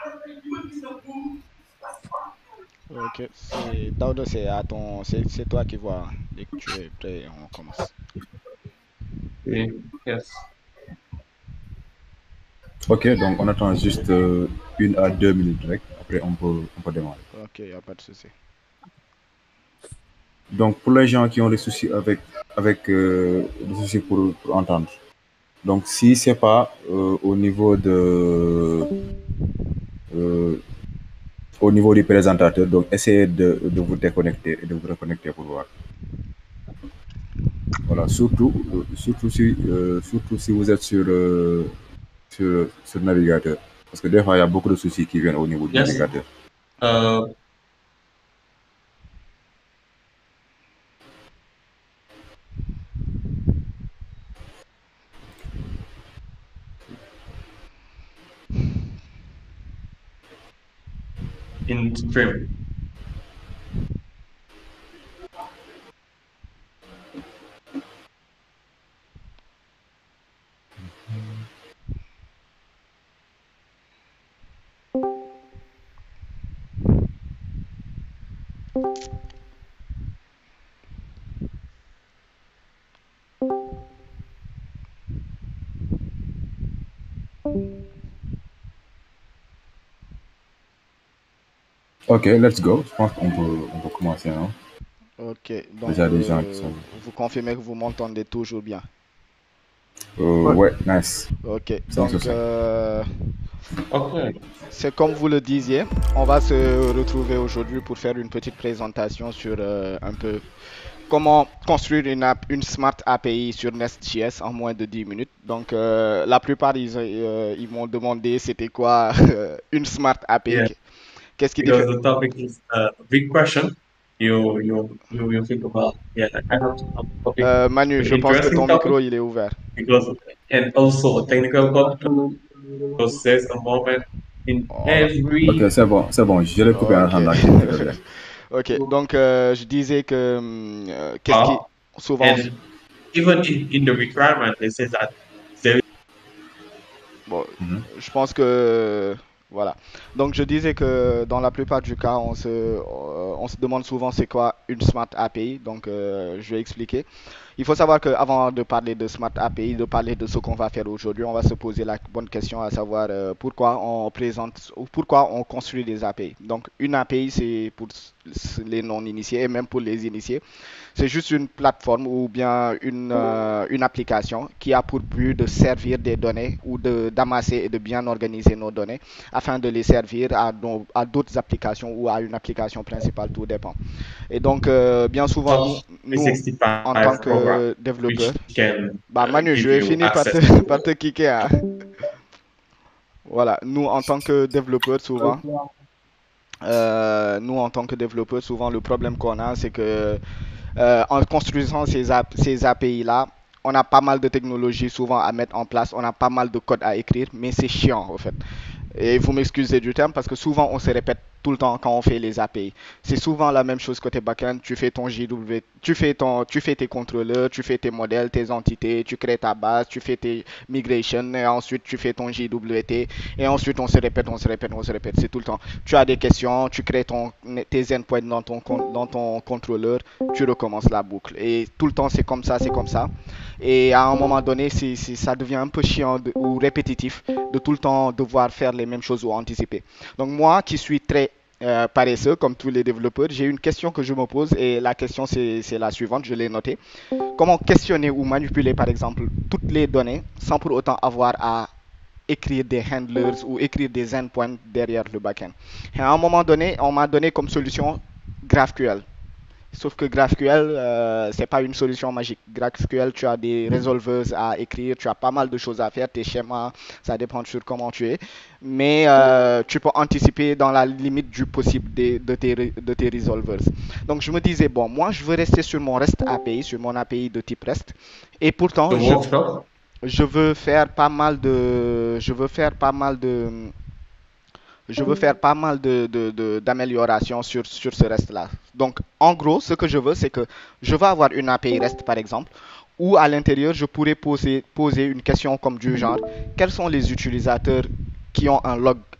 Ok, c'est Daouda, c'est à ton, c'est toi qui vois. Dès que tu es prêt, on commence. Et, yes. Ok, donc on attend juste 1 à 2 minutes direct. Après, on peut démarrer. Ok, y a pas de souci. Donc, pour les gens qui ont des soucis des soucis pour entendre. Donc, si c'est pas euh, au niveau du présentateur, donc essayez de vous déconnecter et de vous reconnecter pour voir. Voilà, surtout si vous êtes sur le navigateur. Parce que des fois, il y a beaucoup de soucis qui viennent au niveau du Yes. navigateur. Uh, in stream. Ok, let's go. Je pense qu'on peut commencer, non? Ok, donc Déjà des gens qui sont. vous confirmez que vous m'entendez toujours bien. Ouais, nice. Ok, 5 sur donc 5. Okay. c'est comme vous le disiez, on va se retrouver aujourd'hui pour faire une petite présentation sur un peu comment construire une Smart API sur Nest.js en moins de 10 minutes. Donc la plupart ils m'ont demandé c'était quoi une Smart API. Yeah, Qu'est-ce qui because diffère? the topic is a big question. You think about, yeah, that kind of topic, Manu, an je pense que interesting ton topic micro il est ouvert. because, and also a technical topic because there's a moment in Oh, Ok, every c'est bon. Je l'ai coupé en ok. attendant qu'il intervienne. Ok, donc je disais que qu'est-ce qui part, souvent and even in the requirement, they say that there bon, Mhm. je pense que voilà. Donc je disais que dans la plupart du cas, on se demande souvent c'est quoi une Smart API. Donc je vais expliquer. Il faut savoir qu'avant de parler de Smart API, de parler de ce qu'on va faire aujourd'hui, on va se poser la bonne question à savoir pourquoi on présente ou pourquoi on construit des API. Donc une API, c'est pour les non-initiés et même pour les initiés. C'est juste une plateforme ou bien une application qui a pour but de servir des données ou d'amasser et de bien organiser nos données afin de les servir à d'autres applications ou à une application principale, tout dépend. Et donc, bien souvent, have nous en tant 365 program que développeurs, which can bah Manu, je give vais you finir par access te, to. par te kicker, hein. Voilà, nous en tant que développeurs, souvent, le problème qu'on a, c'est que en construisant ces API-là, on a pas mal de technologies souvent à mettre en place, on a pas mal de code à écrire, mais c'est chiant en fait. Et vous m'excusez du terme parce que souvent on se répète tout le temps quand on fait les API. C'est souvent la même chose côté backend. Tu fais ton JW, tu fais tes contrôleurs, tu fais tes modèles, tes entités, tu crées ta base, tu fais tes migrations et ensuite tu fais ton JWT et ensuite on se répète, on se répète, on se répète. C'est tout le temps. Tu as des questions, tu crées tes endpoints dans ton contrôleur, tu recommences la boucle. Et tout le temps c'est comme ça, c'est comme ça. Et à un moment donné, ça devient un peu chiant ou répétitif de tout le temps devoir faire les mêmes choses ou anticiper. Donc moi qui suis très paresseux, comme tous les développeurs, j'ai une question que je me pose et la question c'est la suivante, je l'ai notée. Comment questionner ou manipuler par exemple toutes les données sans pour autant avoir à écrire des handlers ou écrire des endpoints derrière le backend. Et à un moment donné, on m'a donné comme solution GraphQL. Sauf que GraphQL, c'est pas une solution magique. GraphQL, tu as des resolvers à écrire, tu as pas mal de choses à faire, tes schémas, ça dépend sur comment tu es. Mais tu peux anticiper dans la limite du possible de tes resolvers. Donc je me disais, bon, moi je veux rester sur mon REST API, sur mon API de type REST. Et pourtant, The workshop. je veux faire pas mal de, je veux faire pas mal de, je veux faire pas mal d'améliorations sur ce reste-là. Donc, en gros, ce que je veux, c'est que je veux avoir une API REST, par exemple, où à l'intérieur, je pourrais poser une question comme du genre, quels sont les utilisateurs qui ont un log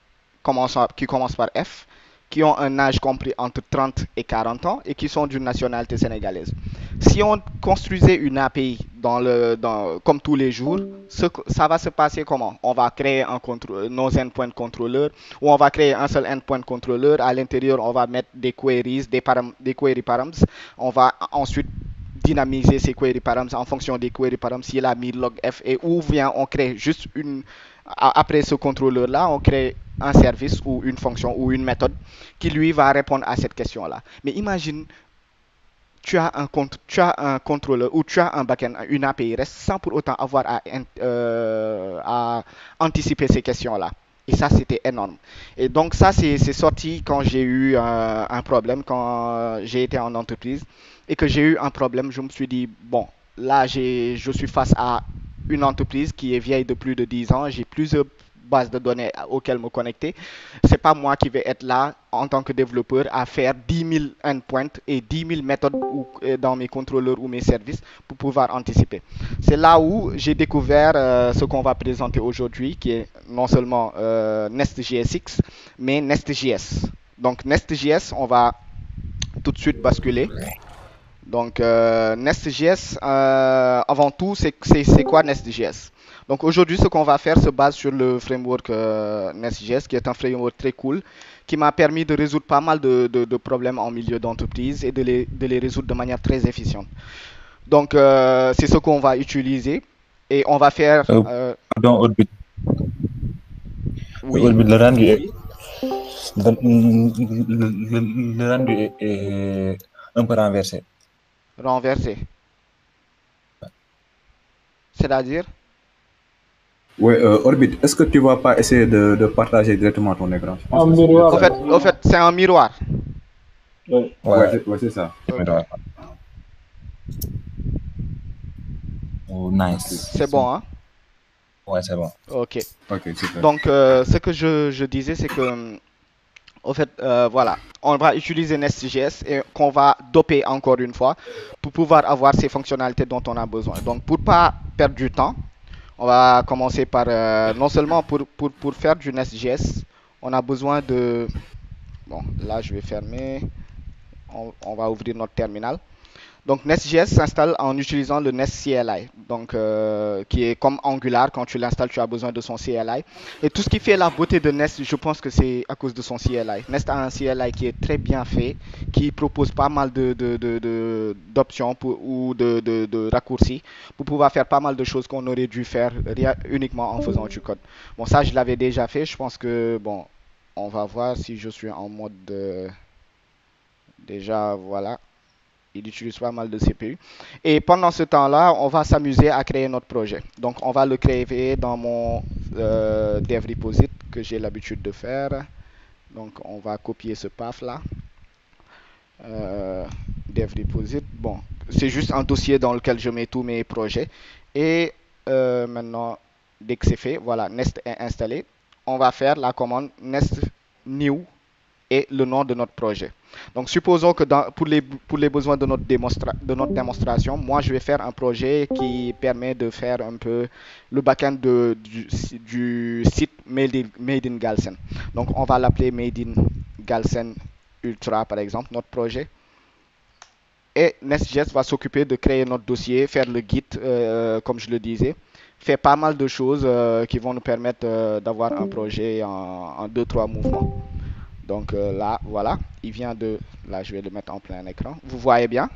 qui commencent par F, qui ont un âge compris entre 30 et 40 ans et qui sont d'une nationalité sénégalaise. Si on construisait une API comme tous les jours, ça va se passer comment? On va créer nos endpoint controllers ou on va créer un seul endpoint controller. À l'intérieur, on va mettre des queries, des query params. On va ensuite dynamiser ces query params en fonction des query params. S'il a mis log F et ou bien on crée juste après ce contrôleur-là, on crée un service ou une fonction ou une méthode qui lui va répondre à cette question-là. Mais imagine, tu as un contrôleur ou tu as un backend, une API REST sans pour autant avoir à anticiper ces questions-là. Et ça, c'était énorme. Et donc, ça, c'est sorti quand j'ai eu un problème, quand j'ai été en entreprise et que j'ai eu un problème. Je me suis dit, bon, là, je suis face à une entreprise qui est vieille de plus de 10 ans. J'ai plusieurs bases de données auxquelles me connecter. C'est pas moi qui vais être là en tant que développeur à faire 10 000 endpoints et 10 000 méthodes dans mes contrôleurs ou mes services pour pouvoir anticiper. C'est là où j'ai découvert ce qu'on va présenter aujourd'hui, qui est non seulement Nest.js, mais Nest.js. Donc Nest.js, on va tout de suite basculer. Donc Nest.js, avant tout, c'est quoi Nest.js? Donc aujourd'hui, ce qu'on va faire se base sur le framework Nest.js, qui est un framework très cool, qui m'a permis de résoudre pas mal de problèmes en milieu d'entreprise et de les résoudre de manière très efficiente. Donc c'est ce qu'on va utiliser et on va faire... Pardon, Orbit. Oui. Orbit, le rendu est un peu renversé. Renversé. C'est-à-dire? Oui, Orbit, est-ce que tu vas pas essayer de partager directement ton écran? Un miroir. Au fait c'est un miroir. Oui. Ouais, c'est ça. Oh, nice. C'est bon, hein? Ouais, c'est bon. Ok. Ok, super. Donc, ce que je disais, c'est que, au fait, voilà, on va utiliser Nest.js et qu'on va doper encore une fois pour pouvoir avoir ces fonctionnalités dont on a besoin. Donc, pour pas perdre du temps, on va commencer par, non seulement pour faire du Nest.js, on a besoin de... Bon, là, je vais fermer. On va ouvrir notre terminal. Donc Nest.js s'installe en utilisant le Nest CLI, donc qui est comme Angular. Quand tu l'installes, tu as besoin de son CLI. Et tout ce qui fait la beauté de Nest, je pense que c'est à cause de son CLI. Nest a un CLI qui est très bien fait, qui propose pas mal d'options ou de raccourcis pour pouvoir faire pas mal de choses qu'on aurait dû faire uniquement en faisant du code. Bon, ça, je l'avais déjà fait. Je pense que, bon, on va voir si je suis en mode... Déjà, voilà. Il utilise pas mal de CPU. Et pendant ce temps-là, on va s'amuser à créer notre projet. Donc, on va le créer dans mon dev reposit que j'ai l'habitude de faire. Donc, on va copier ce path-là. Dev reposit. Bon, c'est juste un dossier dans lequel je mets tous mes projets. Et maintenant, dès que c'est fait, voilà, Nest est installé. On va faire la commande Nest new et le nom de notre projet. Donc, supposons que pour les besoins de notre démonstration, moi, je vais faire un projet qui permet de faire un peu le backend du site Made in Galsen. Donc, on va l'appeler Made in Galsen Ultra, par exemple, notre projet. Et Nest.js va s'occuper de créer notre dossier, faire le Git, comme je le disais, faire pas mal de choses qui vont nous permettre d'avoir un projet en 2-3 mouvements. Donc là, voilà, il vient de... Là, je vais le mettre en plein écran. Vous voyez bien?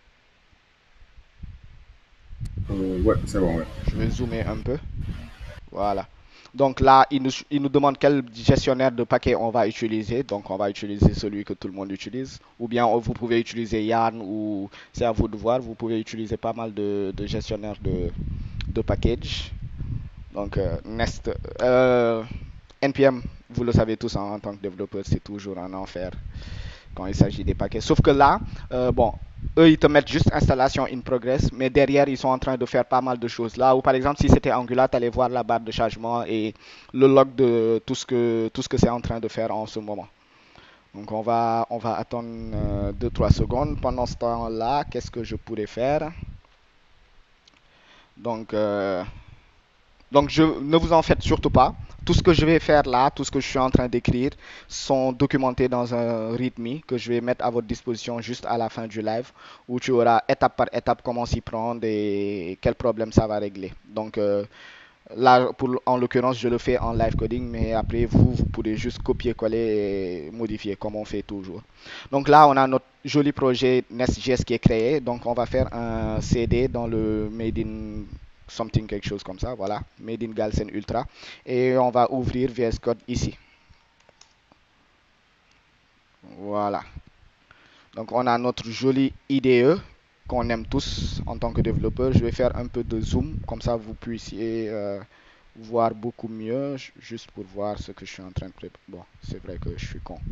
Ouais, c'est bon, ouais. Je vais zoomer un peu. Voilà. Donc là, il nous demande quel gestionnaire de paquets on va utiliser. Donc on va utiliser celui que tout le monde utilise. Ou bien vous pouvez utiliser Yarn ou c'est à vous de voir. Vous pouvez utiliser pas mal de gestionnaires de packages. Donc Nest... NPM, vous le savez tous en tant que développeur, c'est toujours un enfer quand il s'agit des paquets. Sauf que là, bon, eux, ils te mettent juste installation in progress, mais derrière, ils sont en train de faire pas mal de choses. Là où, par exemple, si c'était Angular, tu allais voir la barre de chargement et le log de tout ce que c'est en train de faire en ce moment. Donc, on va attendre 2-3 secondes. Pendant ce temps-là, qu'est-ce que je pourrais faire? Donc, Donc, ne vous en faites surtout pas. Tout ce que je vais faire là, tout ce que je suis en train d'écrire, sont documentés dans un README que je vais mettre à votre disposition juste à la fin du live, où tu auras étape par étape comment s'y prendre et quel problème ça va régler. Donc, là, en l'occurrence, je le fais en live coding, mais après, vous pourrez juste copier-coller et modifier comme on fait toujours. Donc là, on a notre joli projet Nest.js qui est créé. Donc, on va faire un CD dans le Made in something, quelque chose comme ça. Voilà, Made in Galsen Ultra. Et on va ouvrir VS Code ici. Voilà. Donc, on a notre joli IDE qu'on aime tous en tant que développeur. Je vais faire un peu de zoom, comme ça vous puissiez voir beaucoup mieux, juste pour voir ce que je suis en train de préparer. Bon, c'est vrai que je suis con.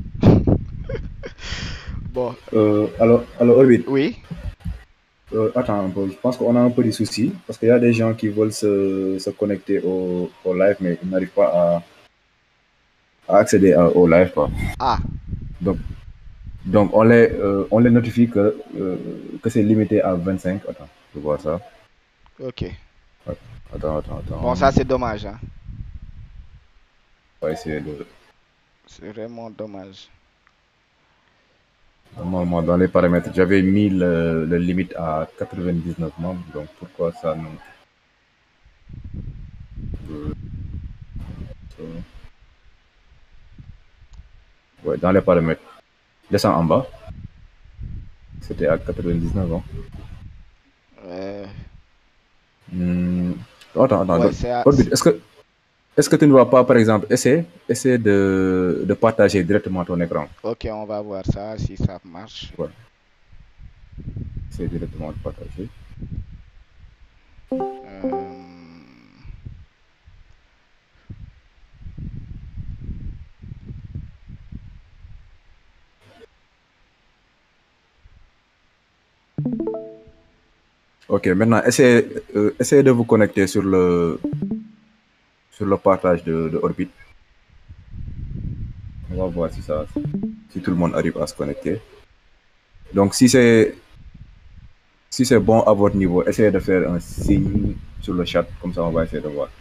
Bon, Alors Orbit, oui. attends un peu, je pense qu'on a un peu des soucis parce qu'il y a des gens qui veulent se connecter au live, mais ils n'arrivent pas à accéder au live, quoi. Ah, Donc on les notifie que c'est limité à 25. Attends, je vois ça. ok. Attends. Bon, ça c'est dommage, hein. On va essayer de. C'est vraiment dommage. Normalement, dans les paramètres, j'avais mis le limite à 99 membres, donc pourquoi ça non? Ouais, dans les paramètres. Descends en bas. C'était à 99 ans. Attends. Ouais, c'est à- Orbit, est-ce que tu ne vas pas, par exemple, essayer de partager directement ton écran? Ok, on va voir ça si ça marche. Ouais. Essayer directement de partager. Ok, maintenant, essayez de vous connecter sur le partage de Orbit. On va voir si tout le monde arrive à se connecter. Donc, si c'est bon à votre niveau, essayez de faire un signe sur le chat, comme ça on va essayer de voir.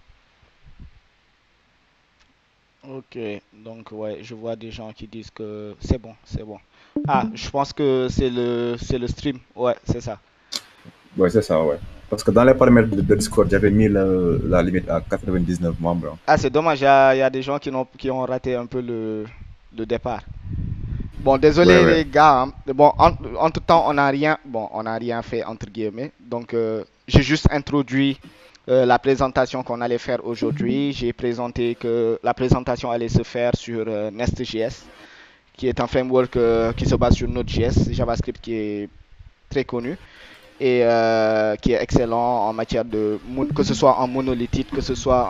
Ok, donc ouais, je vois des gens qui disent que c'est bon. Ah, je pense que c'est le stream. Ouais, c'est ça. Ouais, c'est ça, ouais. Parce que dans les paramètres de Discord, j'avais mis la limite à 99 membres. Ah, c'est dommage, il y a des gens qui ont raté un peu le départ. Bon, désolé Ouais. les gars, hein. Bon, entre temps, on n'a rien fait entre guillemets. Donc, j'ai juste introduit la présentation qu'on allait faire aujourd'hui. J'ai présenté que la présentation allait se faire sur Nest.js, qui est un framework qui se base sur Node.js, JavaScript qui est très connu et qui est excellent en matière que ce soit en monolithique, que ce soit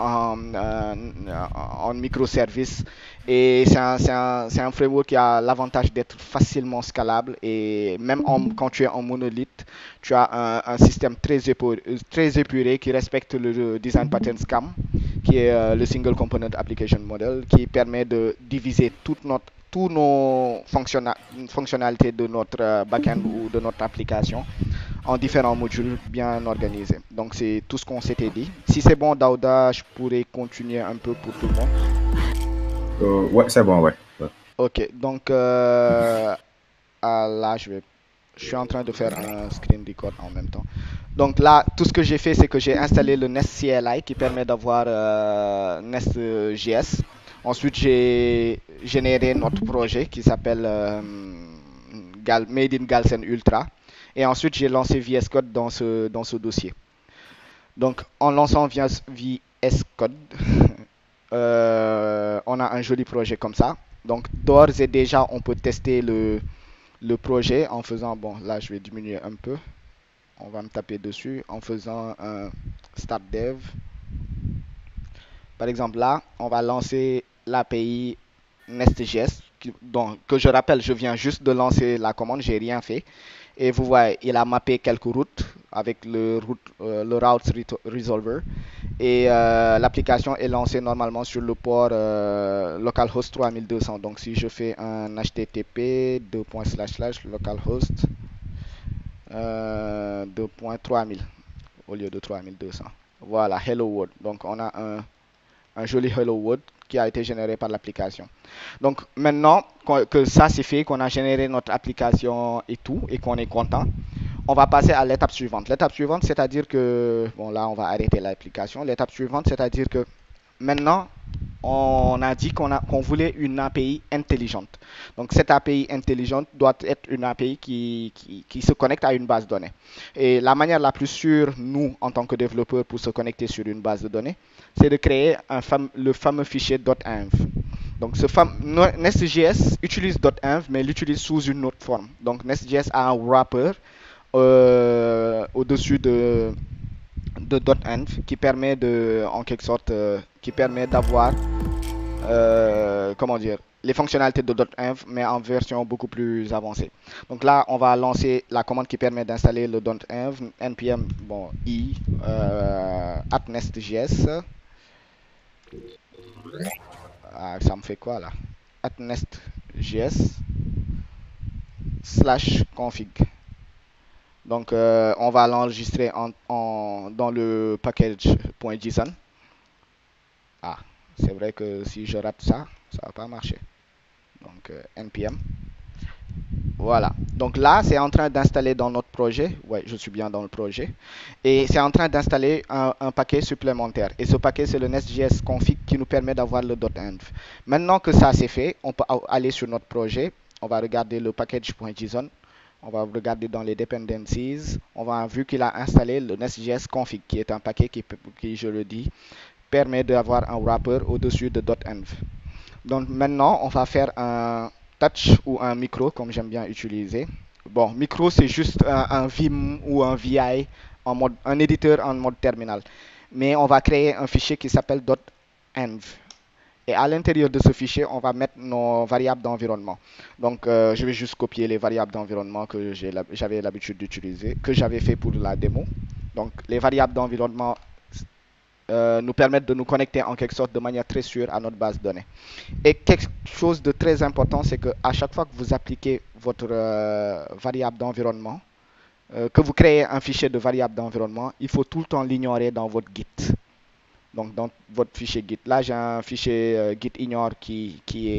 en microservices. Et c'est un framework qui a l'avantage d'être facilement scalable. Et même quand tu es en monolithe, tu as un système très épuré qui respecte le design pattern SCAM, qui est le Single Component Application Model, qui permet de diviser toutes nos fonctionnalités de notre backend ou de notre application en différents modules bien organisés. Donc c'est tout ce qu'on s'était dit. Si c'est bon, Daouda, je pourrais continuer un peu pour tout le monde. Ouais, c'est bon, ouais. Ok, donc là, je suis en train de faire un screen record en même temps. Donc là, tout ce que j'ai fait, c'est que j'ai installé le Nest CLI qui permet d'avoir Nest.js. Ensuite, j'ai généré notre projet qui s'appelle Made in Galsen Ultra. Et ensuite, j'ai lancé VS Code dans ce dossier. Donc, en lançant VS Code, on a un joli projet comme ça. Donc, d'ores et déjà, on peut tester le projet en faisant... Bon, là, je vais diminuer un peu. On va me taper dessus en faisant un start dev. Par exemple, là, on va lancer l'API Nest.js. Que je rappelle, je viens juste de lancer la commande, j'ai rien fait. Et vous voyez, il a mappé quelques routes avec le routes resolver. Et l'application est lancée normalement sur le port localhost 3200. Donc si je fais un http localhost 2.3000 au lieu de 3200. Voilà, Hello World. Donc, on a un joli Hello World qui a été généré par l'application. Donc, maintenant que ça c'est fait, qu'on a généré notre application et tout, et qu'on est content, on va passer à l'étape suivante. L'étape suivante, c'est-à-dire que, bon là, on va arrêter l'application. L'étape suivante, c'est-à-dire que maintenant, on a dit qu'on voulait une API intelligente. Donc, cette API intelligente doit être une API qui se connecte à une base de données. Et la manière la plus sûre, nous, en tant que développeurs, pour se connecter sur une base de données, c'est de créer le fameux fichier .env. Donc, Nest.js utilise .env, mais l'utilise sous une autre forme. Donc, Nest.js a un wrapper au-dessus de .env qui permet en quelque sorte, qui permet d'avoir, comment dire, les fonctionnalités de .env, mais en version beaucoup plus avancée. Donc là, on va lancer la commande qui permet d'installer le .env, npm, bon, i, @nest.js. Ah, ça me fait quoi là? @nest.js /config. Donc, on va l'enregistrer dans le package.json. Ah, c'est vrai que si je rate ça, ça va pas marcher. Donc, npm. Voilà. Donc là, c'est en train d'installer dans notre projet. Ouais, je suis bien dans le projet. Et c'est en train d'installer un paquet supplémentaire. Et ce paquet, c'est le Nest.js config qui nous permet d'avoir le .env. Maintenant que ça c'est fait, on peut aller sur notre projet. On va regarder le package.json. On va regarder dans les dependencies. On va vu qu'il a installé le Nest.js config, qui est un paquet qui, je le dis, permet d'avoir un wrapper au-dessus de .env. Donc maintenant, on va faire un touch ou un micro, comme j'aime bien utiliser. Bon, micro, c'est juste un Vim ou un VI, un éditeur en mode terminal. Mais on va créer un fichier qui s'appelle .env. Et à l'intérieur de ce fichier, on va mettre nos variables d'environnement. Donc, je vais juste copier les variables d'environnement que j'avais l'habitude d'utiliser, que j'avais fait pour la démo. Donc, les variables d'environnement nous permettent de nous connecter en quelque sorte de manière très sûre à notre base de données. Et quelque chose de très important, c'est qu'à chaque fois que vous appliquez votre variable d'environnement, que vous créez un fichier de variable d'environnement, il faut tout le temps l'ignorer dans votre Git. Donc, dans votre fichier Git. Là, j'ai un fichier Git ignore qui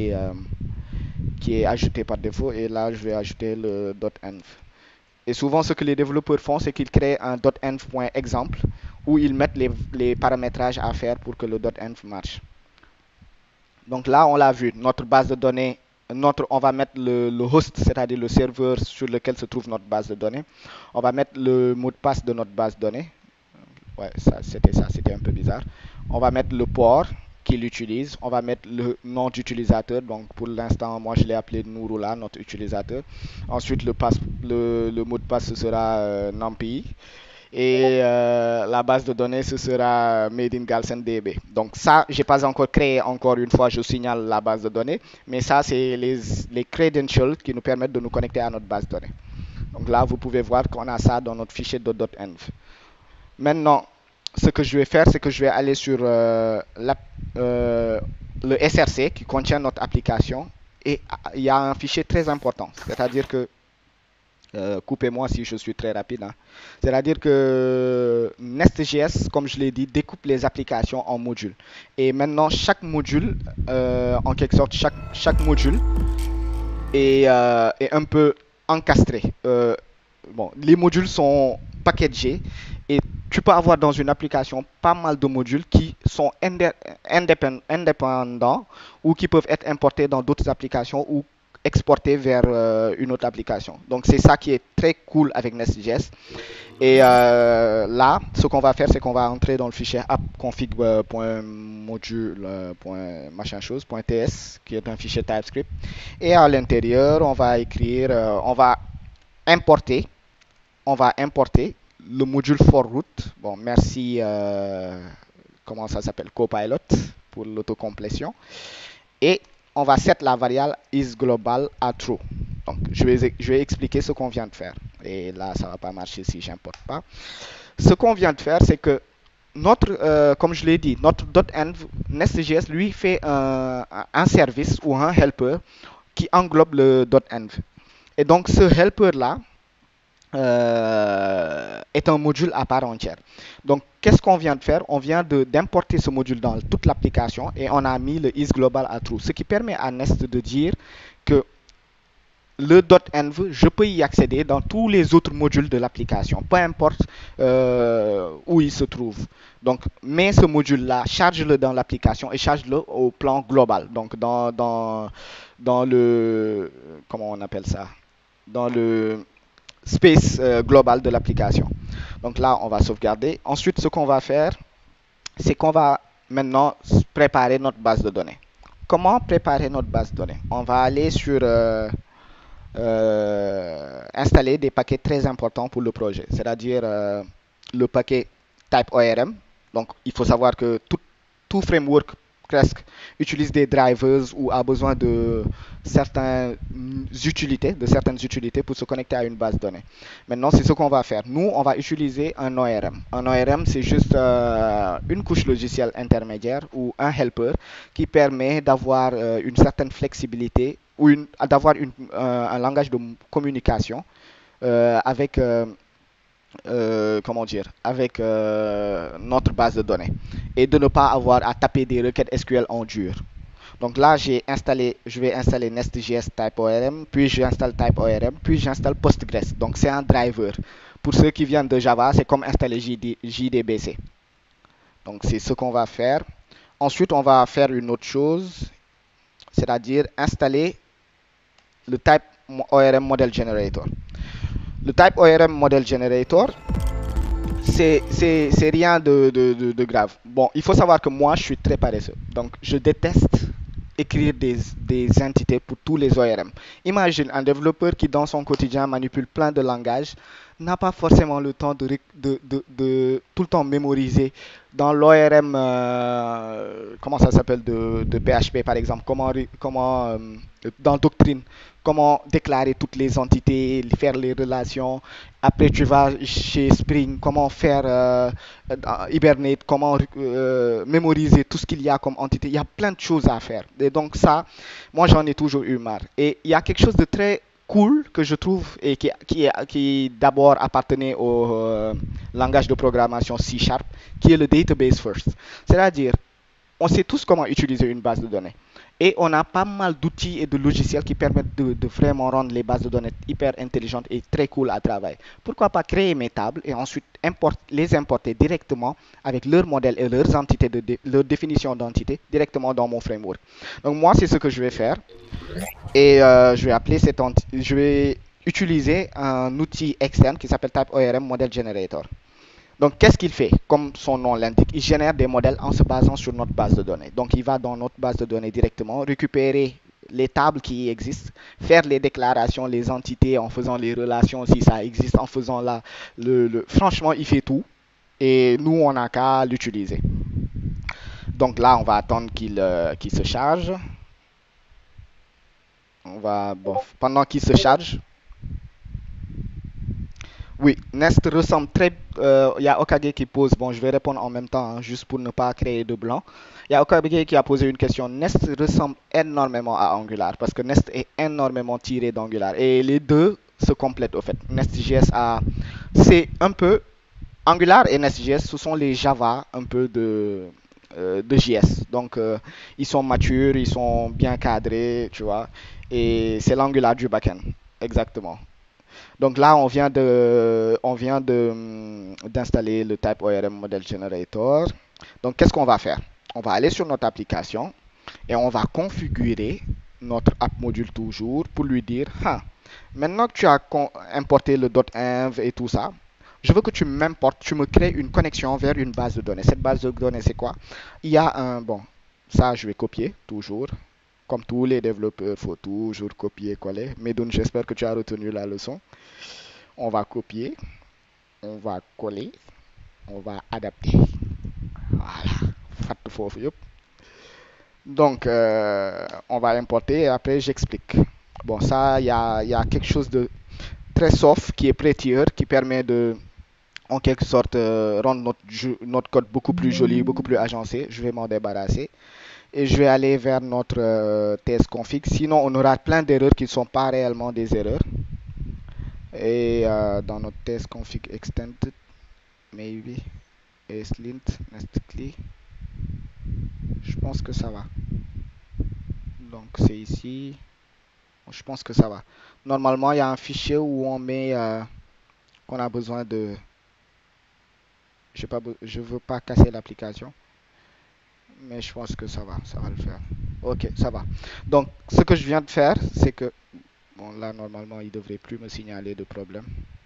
est ajouté par défaut. Et là, je vais ajouter le .env. Et souvent, ce que les développeurs font, c'est qu'ils créent un .env.example où ils mettent les paramétrages à faire pour que le .env marche. Donc là, on l'a vu. Notre base de données, on va mettre le host, c'est-à-dire le serveur sur lequel se trouve notre base de données. On va mettre le mot de passe de notre base de données. Ouais, c'était un peu bizarre. On va mettre le port qu'il utilise. On va mettre le nom d'utilisateur. Donc pour l'instant, moi je l'ai appelé Nouroula, notre utilisateur. Ensuite, le mot de passe, ce sera NumPy. Et la base de données, ce sera Made in Galsen DB. Donc ça, j'ai pas encore créé, encore une fois, je signale la base de données. Mais ça, c'est les credentials qui nous permettent de nous connecter à notre base de données. Donc là, vous pouvez voir qu'on a ça dans notre fichier de .env. Maintenant, ce que je vais faire, c'est que je vais aller sur le SRC qui contient notre application. Et il y a un fichier très important. C'est-à-dire que, coupez-moi si je suis très rapide. Hein. C'est-à-dire que Nest.js, comme je l'ai dit, découpe les applications en modules. Et maintenant, chaque module, en quelque sorte, chaque module est un peu encastré. Bon, les modules sont packagés et tu peux avoir dans une application pas mal de modules qui sont indépendants ou qui peuvent être importés dans d'autres applications ou exportés vers une autre application. Donc c'est ça qui est très cool avec Nest.js. Et là, ce qu'on va faire, c'est qu'on va entrer dans le fichier app.config.module.ts qui est un fichier TypeScript. Et à l'intérieur, on va écrire, on va importer le module forRoot. Bon, merci, comment ça s'appelle, Copilot pour l'autocomplétion. Et on va set la variable isGlobal à true. Donc, je vais expliquer ce qu'on vient de faire. Et là, ça ne va pas marcher si je n'importe pas. Ce qu'on vient de faire, c'est que comme je l'ai dit, notre .env, Nest.js, lui, fait un service ou un helper qui englobe le .env. Et donc, ce helper-là, est un module à part entière. Donc, qu'est-ce qu'on vient de faire? On vient d'importer ce module dans toute l'application et on a mis le isGlobal à true, ce qui permet à Nest de dire que le .env, je peux y accéder dans tous les autres modules de l'application, peu importe où il se trouve. Donc, mets ce module-là, charge-le dans l'application et charge-le au plan global. Donc, dans le, comment on appelle ça? Dans le space global de l'application. Donc là, on va sauvegarder. Ensuite, ce qu'on va faire, c'est qu'on va maintenant préparer notre base de données. Comment préparer notre base de données? On va aller sur installer des paquets très importants pour le projet, c'est-à-dire le paquet type ORM. Donc, il faut savoir que tout framework presque utilise des drivers ou a besoin de certaines utilités pour se connecter à une base de données. Maintenant, c'est ce qu'on va faire. Nous, on va utiliser un ORM. Un ORM, c'est juste une couche logicielle intermédiaire ou un helper qui permet d'avoir une certaine flexibilité ou d'avoir un langage de communication avec comment dire, avec notre base de données et de ne pas avoir à taper des requêtes SQL en dur. Donc là, je vais installer Nest.js type ORM, puis j'installe type ORM, puis j'installe Postgres. Donc c'est un driver. Pour ceux qui viennent de Java, c'est comme installer JDBC. Donc c'est ce qu'on va faire. Ensuite, on va faire une autre chose, c'est-à-dire installer le type ORM Model Generator. Le type ORM Model Generator, c'est rien de grave. Bon, il faut savoir que moi, je suis très paresseux. Donc, je déteste écrire des entités pour tous les ORM. Imagine un développeur qui, dans son quotidien, manipule plein de langages, n'a pas forcément le temps de tout le temps mémoriser. Dans l'ORM, comment ça s'appelle, de PHP, par exemple, dans Doctrine, comment déclarer toutes les entités, faire les relations. Après, tu vas chez Spring, comment faire Hibernate, comment mémoriser tout ce qu'il y a comme entité. Il y a plein de choses à faire. Et donc ça, moi j'en ai toujours eu marre. Et il y a quelque chose de très cool que je trouve et qui d'abord appartenait au langage de programmation C#, qui est le database first. C'est-à-dire, on sait tous comment utiliser une base de données. Et on a pas mal d'outils et de logiciels qui permettent de vraiment rendre les bases de données hyper intelligentes et très cool à travailler. Pourquoi pas créer mes tables et ensuite les importer directement avec leur modèle et leurs entités, leur définition d'entité directement dans mon framework. Donc moi, c'est ce que je vais faire. Et je vais utiliser un outil externe qui s'appelle Type ORM Model Generator. Donc, qu'est-ce qu'il fait? Comme son nom l'indique, il génère des modèles en se basant sur notre base de données. Donc, il va dans notre base de données directement, récupérer les tables qui existent, faire les déclarations, les entités en faisant les relations si ça existe, en faisant là, franchement, il fait tout. Et nous, on n'a qu'à l'utiliser. Donc là, on va attendre qu'il se charge. Pendant qu'il se charge. Oui, Nest ressemble très. Il y a Okage qui pose. Bon, je vais répondre en même temps, hein, juste pour ne pas créer de blanc. Il y a Okage qui a posé une question. Nest ressemble énormément à Angular parce que Nest est énormément tiré d'Angular. Et les deux se complètent au fait. Nest.js c'est un peu. Angular et Nest.js, ce sont les Java un peu de JS. Donc, ils sont matures, ils sont bien cadrés, tu vois. Et c'est l'Angular du backend. Exactement. Donc là, on vient d'installer le Type ORM Model Generator. Donc, qu'est-ce qu'on va faire? On va aller sur notre application et on va configurer notre app module toujours pour lui dire, maintenant que tu as importé le .env et tout ça, je veux que tu m'importes, tu me crées une connexion vers une base de données. Cette base de données, c'est quoi? Il y a ça, je vais copier toujours. Comme tous les développeurs, il faut toujours copier-coller. Medoun, j'espère que tu as retenu la leçon. On va copier, on va coller, on va adapter. Voilà. Donc, on va importer et après, j'explique. Bon, ça, il y a quelque chose de très soft qui est Prettier, qui permet de, en quelque sorte, rendre notre code beaucoup plus joli, beaucoup plus agencé. Je vais m'en débarrasser. Et je vais aller vers notre test config. Sinon, on aura plein d'erreurs qui ne sont pas réellement des erreurs. Et dans notre test config extended, maybe, et slint, nested, je pense que ça va. Donc c'est ici. Je pense que ça va. Normalement, il y a un fichier où on met qu'on a besoin de. Je veux pas casser l'application, mais je pense que ça va le faire. Ok, ça va. Donc, ce que je viens de faire, c'est que bon, là normalement, il devrait plus me signaler de problème.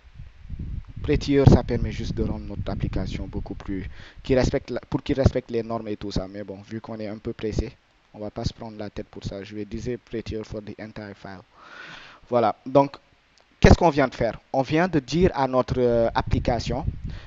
Prettier, ça permet juste de rendre notre application beaucoup plus pour qu'il respecte les normes et tout ça. Mais bon, vu qu'on est un peu pressé, on va pas se prendre la tête pour ça. Je vais dire Prettier for the entire file. Voilà. Donc, qu'est-ce qu'on vient de faire? On vient de dire à notre application,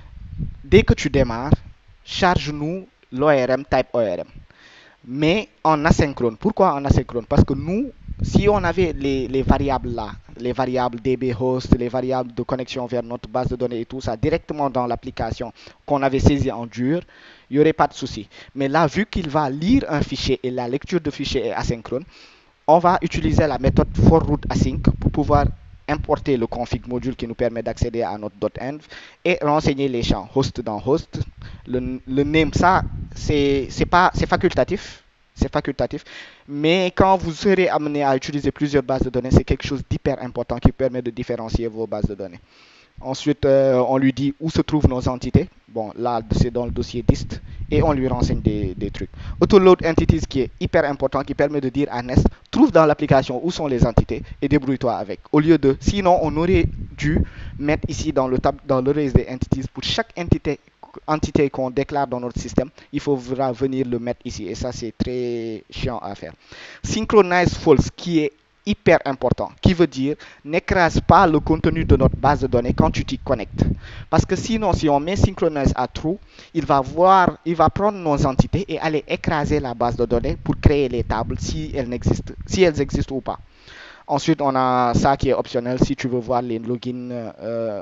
dès que tu démarres, charge-nous l'ORM type ORM. Mais en asynchrone. Pourquoi en asynchrone? Parce que nous, si on avait les variables là, les variables DB host, les variables de connexion vers notre base de données et tout ça, directement dans l'application qu'on avait saisie en dur, il n'y aurait pas de souci. Mais là, vu qu'il va lire un fichier et la lecture de fichier est asynchrone, on va utiliser la méthode forRootAsync pour pouvoir importer le config module qui nous permet d'accéder à notre .env et renseigner les champs host dans host. Le name, ça, c'est facultatif. C'est facultatif. Mais quand vous serez amené à utiliser plusieurs bases de données, c'est quelque chose d'hyper important qui permet de différencier vos bases de données. Ensuite, on lui dit où se trouvent nos entités. Bon, là, c'est dans le dossier dist. Et on lui renseigne des trucs. Autoload entities qui est hyper important, qui permet de dire à Nest, trouve dans l'application où sont les entités et débrouille-toi avec. Au lieu de, sinon, on aurait dû mettre ici dans le list des entities, pour chaque entité qu'on déclare dans notre système, il faudra venir le mettre ici. Et ça, c'est très chiant à faire. Synchronize false, qui est hyper important, qui veut dire n'écrase pas le contenu de notre base de données quand tu t'y connectes. Parce que sinon, si on met synchronize à true, il va prendre nos entités et aller écraser la base de données pour créer les tables si elles existent ou pas. Ensuite, on a ça qui est optionnel si tu veux voir les logins,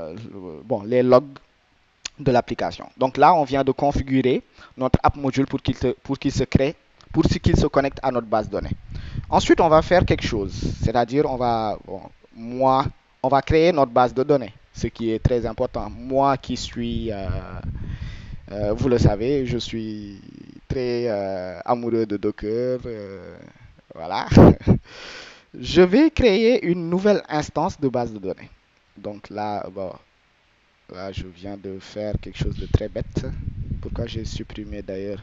les logs de l'application. Donc là, on vient de configurer notre app module pour qu'il se connecte à notre base de données. Ensuite, on va faire quelque chose, c'est-à-dire on va créer notre base de données, ce qui est très important. Moi qui suis, vous le savez, je suis très amoureux de Docker, voilà. Je vais créer une nouvelle instance de base de données. Donc là, là, je viens de faire quelque chose de très bête. Pourquoi j'ai supprimé d'ailleurs?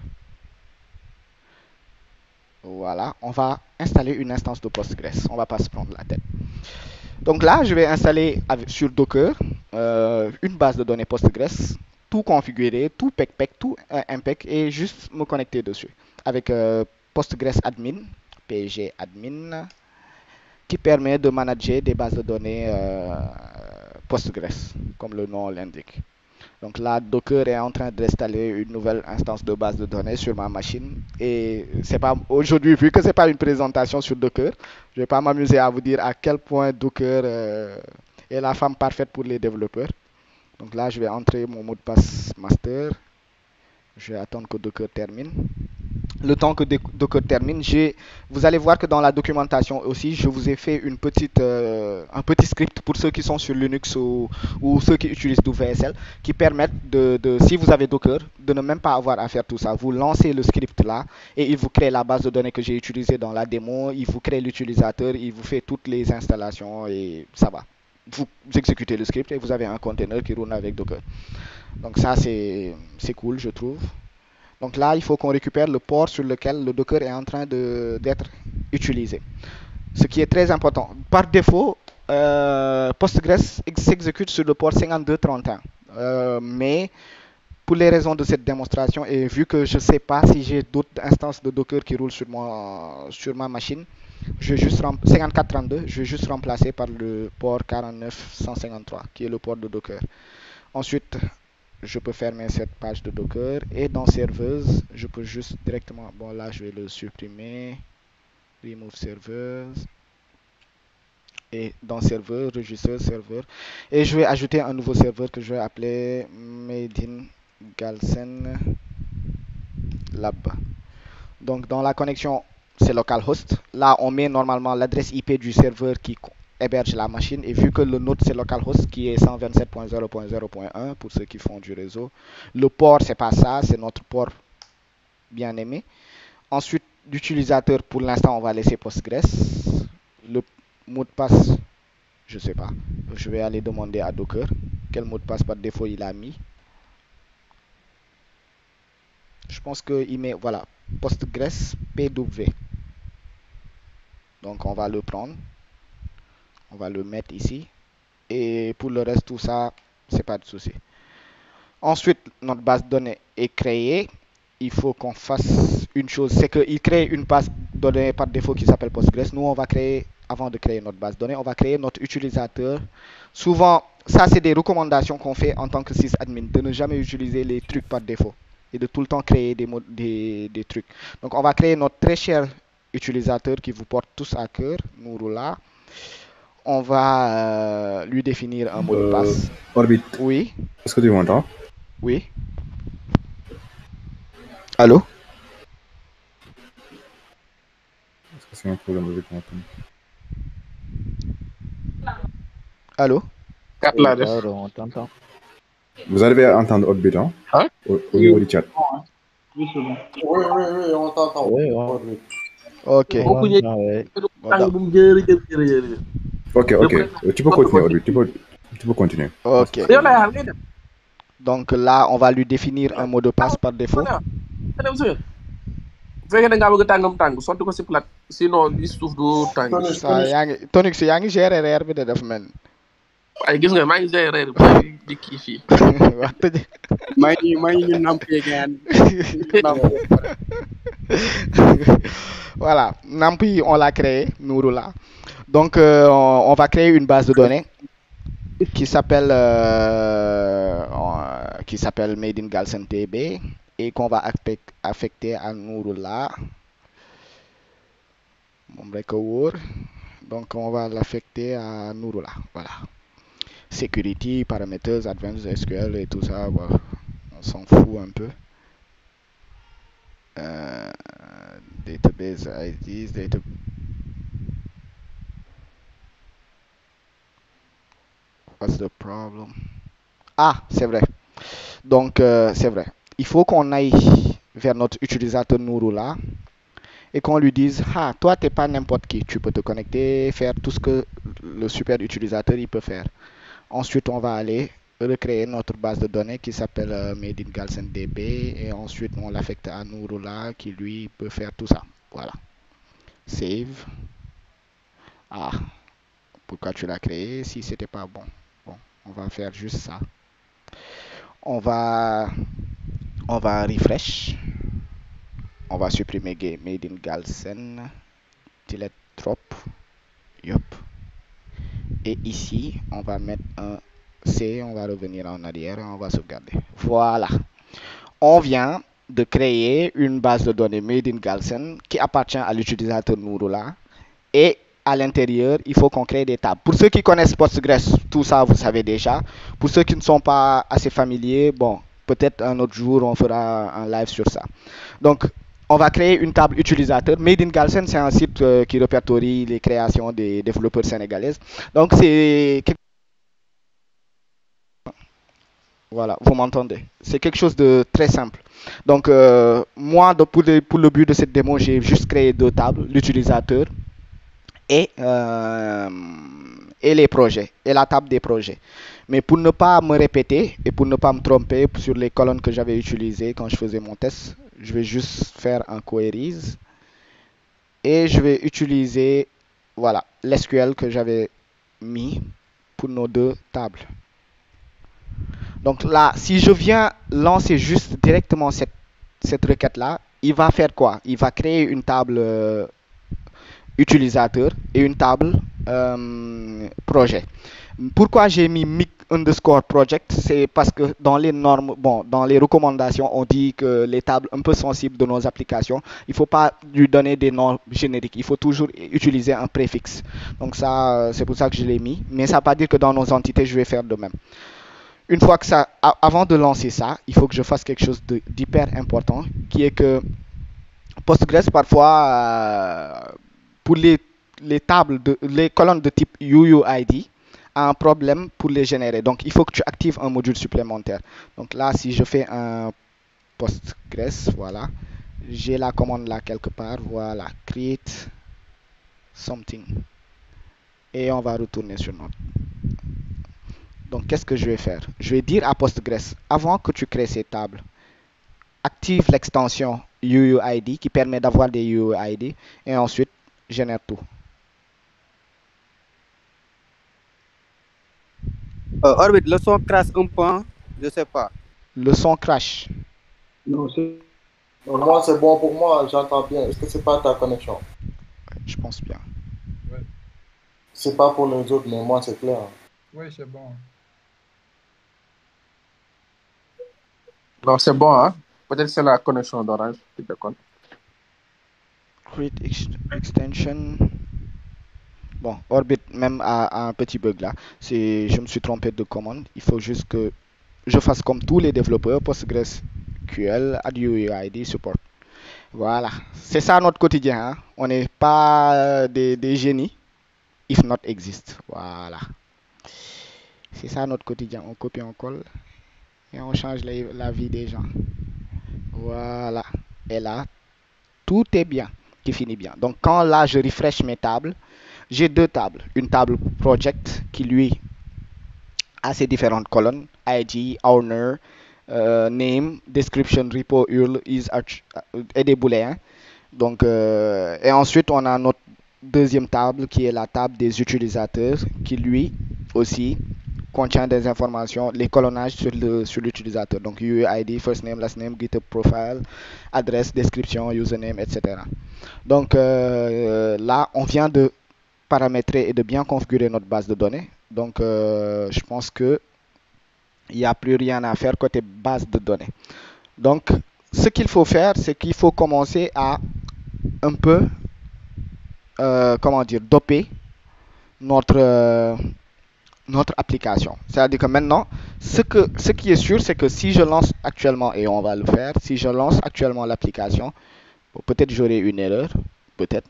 Voilà, on va installer une instance de Postgres. On va pas se prendre la tête. Donc là, je vais installer sur Docker une base de données Postgres, tout configuré, tout pec, tout impec, et juste me connecter dessus avec Postgres admin, pg admin, qui permet de manager des bases de données Postgres, comme le nom l'indique. Donc là, Docker est en train d'installer une nouvelle instance de base de données sur ma machine. Et c'est pas aujourd'hui, vu que c'est pas une présentation sur Docker, je vais pas m'amuser à vous dire à quel point Docker est la femme parfaite pour les développeurs. Donc là, je vais entrer mon mot de passe master. Je vais attendre que Docker termine. Le temps que Docker termine, vous allez voir que dans la documentation aussi, je vous ai fait un petit script pour ceux qui sont sur Linux ou ceux qui utilisent du VSL, qui permettent si vous avez Docker, de ne même pas avoir à faire tout ça. Vous lancez le script là et il vous crée la base de données que j'ai utilisée dans la démo, il vous crée l'utilisateur, il vous fait toutes les installations et ça va. Vous exécutez le script et vous avez un container qui roule avec Docker. Donc ça, c'est cool, je trouve. Donc là, il faut qu'on récupère le port sur lequel le Docker est en train d'être utilisé. Ce qui est très important. Par défaut, Postgres s'exécute sur le port 5231. Mais pour les raisons de cette démonstration, et vu que je ne sais pas si j'ai d'autres instances de Docker qui roulent sur ma machine, 5432, je vais juste remplacer par le port 49153, qui est le port de Docker. Ensuite, je peux fermer cette page de Docker et dans serveuse, je peux juste directement, bon là je vais le supprimer, remove servers et dans serveur, register serveur et je vais ajouter un nouveau serveur que je vais appeler Made in Galsen Lab. Donc dans la connexion, c'est localhost. Là, on met normalement l'adresse IP du serveur héberge la machine. Et vu que le node c'est localhost qui est 127.0.0.1 pour ceux qui font du réseau, le port c'est pas ça, c'est notre port bien aimé. Ensuite, l'utilisateur, pour l'instant, on va laisser Postgres. Le mot de passe, je sais pas. Je vais aller demander à Docker quel mot de passe par défaut il a mis. Je pense qu'il met, voilà, Postgres PW. Donc, on va le prendre. On va le mettre ici. Et pour le reste, tout ça, c'est pas de souci. Ensuite, notre base de données est créée. Il faut qu'on fasse une chose, c'est qu'il crée une base de données par défaut qui s'appelle Postgres. Nous, on va créer, avant de créer notre base de données, on va créer notre utilisateur. Souvent, ça, c'est des recommandations qu'on fait en tant que sysadmin, de ne jamais utiliser les trucs par défaut et de tout le temps créer des trucs. Donc, on va créer notre très cher utilisateur qui vous porte tous à cœur, Nouroula. On va lui définir un mot de passe. Orbit, Oui, est-ce que tu m'entends? oui. Allô? Est-ce que c'est un problème avec mon téléphone? Allô? Kat laa def. on t'entend. Vous arrivez à entendre Orbit, hein? Hein? Au niveau du chat. Oui, on t'entend. Oui, Ok. Beaucoup ñi ouais. tàng bu mu jërëjëf. Ok. Tu peux continuer, Orbit. Tu peux continuer. Ok. yow lay xaar ngay dem. Donc là, on va lui définir un mot de passe par défaut. nga dem sa yoon. Bu fekkee da ngaa bëgg tàngam tàng sotti ko si plat sinon li suuf du tàng. Ça yaa ngi Tonix yaa ngi gérer reer bi de def mel. waaye gis nga maa ngi gérer reer bi di kii fii. wax dëgg. maa ngi ñu nampé gaan. Voilà, Nampi, on l'a créé, Nouroula. Donc, on va créer une base de données qui s'appelle Made in Galsen DB et qu'on va affecter à Nouroula. Donc, on va l'affecter à Nouroula. Voilà. Security, parameters, advanced SQL et tout ça, voilà. On s'en fout un peu. Database IDs, What's the problem? Ah, c'est vrai. Donc, c'est vrai. Il faut qu'on aille vers notre utilisateur Nouroula et qu'on lui dise, ah, toi, t'es pas n'importe qui. Tu peux te connecter, faire tout ce que le super utilisateur il peut faire. Ensuite, on va aller recréer notre base de données qui s'appelle Made in Galsen DB et ensuite on l'affecte à Nouroula qui lui peut faire tout ça. Voilà. Save. Ah, pourquoi tu l'as créé si c'était pas bon? Bon, on va faire juste ça. On va refresh. On va supprimer Made in Galsen. Delete drop. Yup. Et ici, on va mettre un C, on va revenir en arrière et on va sauvegarder. Voilà. On vient de créer une base de données Made in Galsen qui appartient à l'utilisateur Nouroula. Et à l'intérieur, il faut qu'on crée des tables. Pour ceux qui connaissent Postgres, tout ça, vous savez déjà. Pour ceux qui ne sont pas assez familiers, bon, peut-être un autre jour, on fera un live sur ça. Donc, on va créer une table utilisateur. Made in Galsen, c'est un site qui répertorie les créations des développeurs sénégalaises. Donc, c'est... Voilà, vous m'entendez. C'est quelque chose de très simple. Donc, moi, pour le but de cette démo, j'ai juste créé deux tables, l'utilisateur et les projets, et la table des projets. Mais pour ne pas me répéter et pour ne pas me tromper sur les colonnes que j'avais utilisées quand je faisais mon test, je vais juste faire un queries et je vais utiliser, voilà, l'SQL que j'avais mis pour nos deux tables. Donc là, si je viens lancer juste directement cette requête-là, il va faire quoi? Il va créer une table utilisateur et une table projet. Pourquoi j'ai mis mic underscore project? C'est parce que dans les normes, bon, dans les recommandations, on dit que les tables un peu sensibles de nos applications, il ne faut pas lui donner des noms génériques. Il faut toujours utiliser un préfixe. Donc ça, c'est pour ça que je l'ai mis. Mais ça ne veut pas dire que dans nos entités, je vais faire de même. Une fois que ça, avant de lancer ça, il faut que je fasse quelque chose d'hyper important, qui est que Postgres, parfois, pour les les colonnes de type UUID a un problème pour les générer. Donc, il faut que tu actives un module supplémentaire. Donc là, si je fais un Postgres, voilà, j'ai la commande là quelque part, voilà, create something. Et on va retourner sur notre. Donc, qu'est-ce que je vais faire? Je vais dire à Postgres, avant que tu crées ces tables, active l'extension UUID qui permet d'avoir des UUID et ensuite génère tout. Orbit, le son crasse un peu, hein? Je sais pas. Le son crash. Non, moi, c'est bon pour moi, j'entends bien. Est-ce que c'est pas ta connexion? Je pense bien. C'est pas pour les autres, mais moi, c'est clair. Oui, c'est bon. Non, c'est bon, hein? Peut-être c'est la connexion d'Orange qui déconne. Create extension. Bon, Orbit même a un petit bug là. Je me suis trompé de commande. Il faut juste que je fasse comme tous les développeurs, PostgreSQL, add UUID, support. Voilà. C'est ça notre quotidien. Hein? On n'est pas des génies. If not exist. Voilà. C'est ça notre quotidien. On copie, on colle et on change la vie des gens. Voilà. Et là, tout est bien, qui finit bien. Donc quand là, je refresh mes tables, j'ai deux tables. Une table project qui, lui, a ses différentes colonnes. ID, owner, name, description, repo, URL, is, et des boulets. Hein. Donc, et ensuite, on a notre deuxième table qui est la table des utilisateurs qui, lui, aussi, contient des informations, les colonnages sur l'utilisateur. Donc, UUID, first name, last name, GitHub profile, adresse, description, username, etc. Donc, là, on vient de paramétrer et de bien configurer notre base de données. Donc, je pense que il n'y a plus rien à faire côté base de données. Donc, ce qu'il faut faire, c'est qu'il faut commencer à un peu, comment dire, doper notre application. C'est-à-dire que maintenant, ce qui est sûr, c'est que si je lance actuellement, et on va le faire, si je lance actuellement l'application, peut-être j'aurai une erreur, peut-être.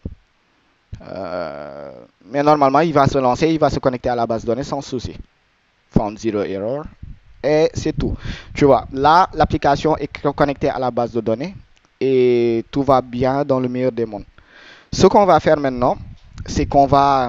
Mais normalement, il va se lancer, il va se connecter à la base de données sans souci. Found zero error. Et c'est tout. Tu vois, là, l'application est connectée à la base de données et tout va bien dans le meilleur des mondes. Ce qu'on va faire maintenant, c'est qu'on va,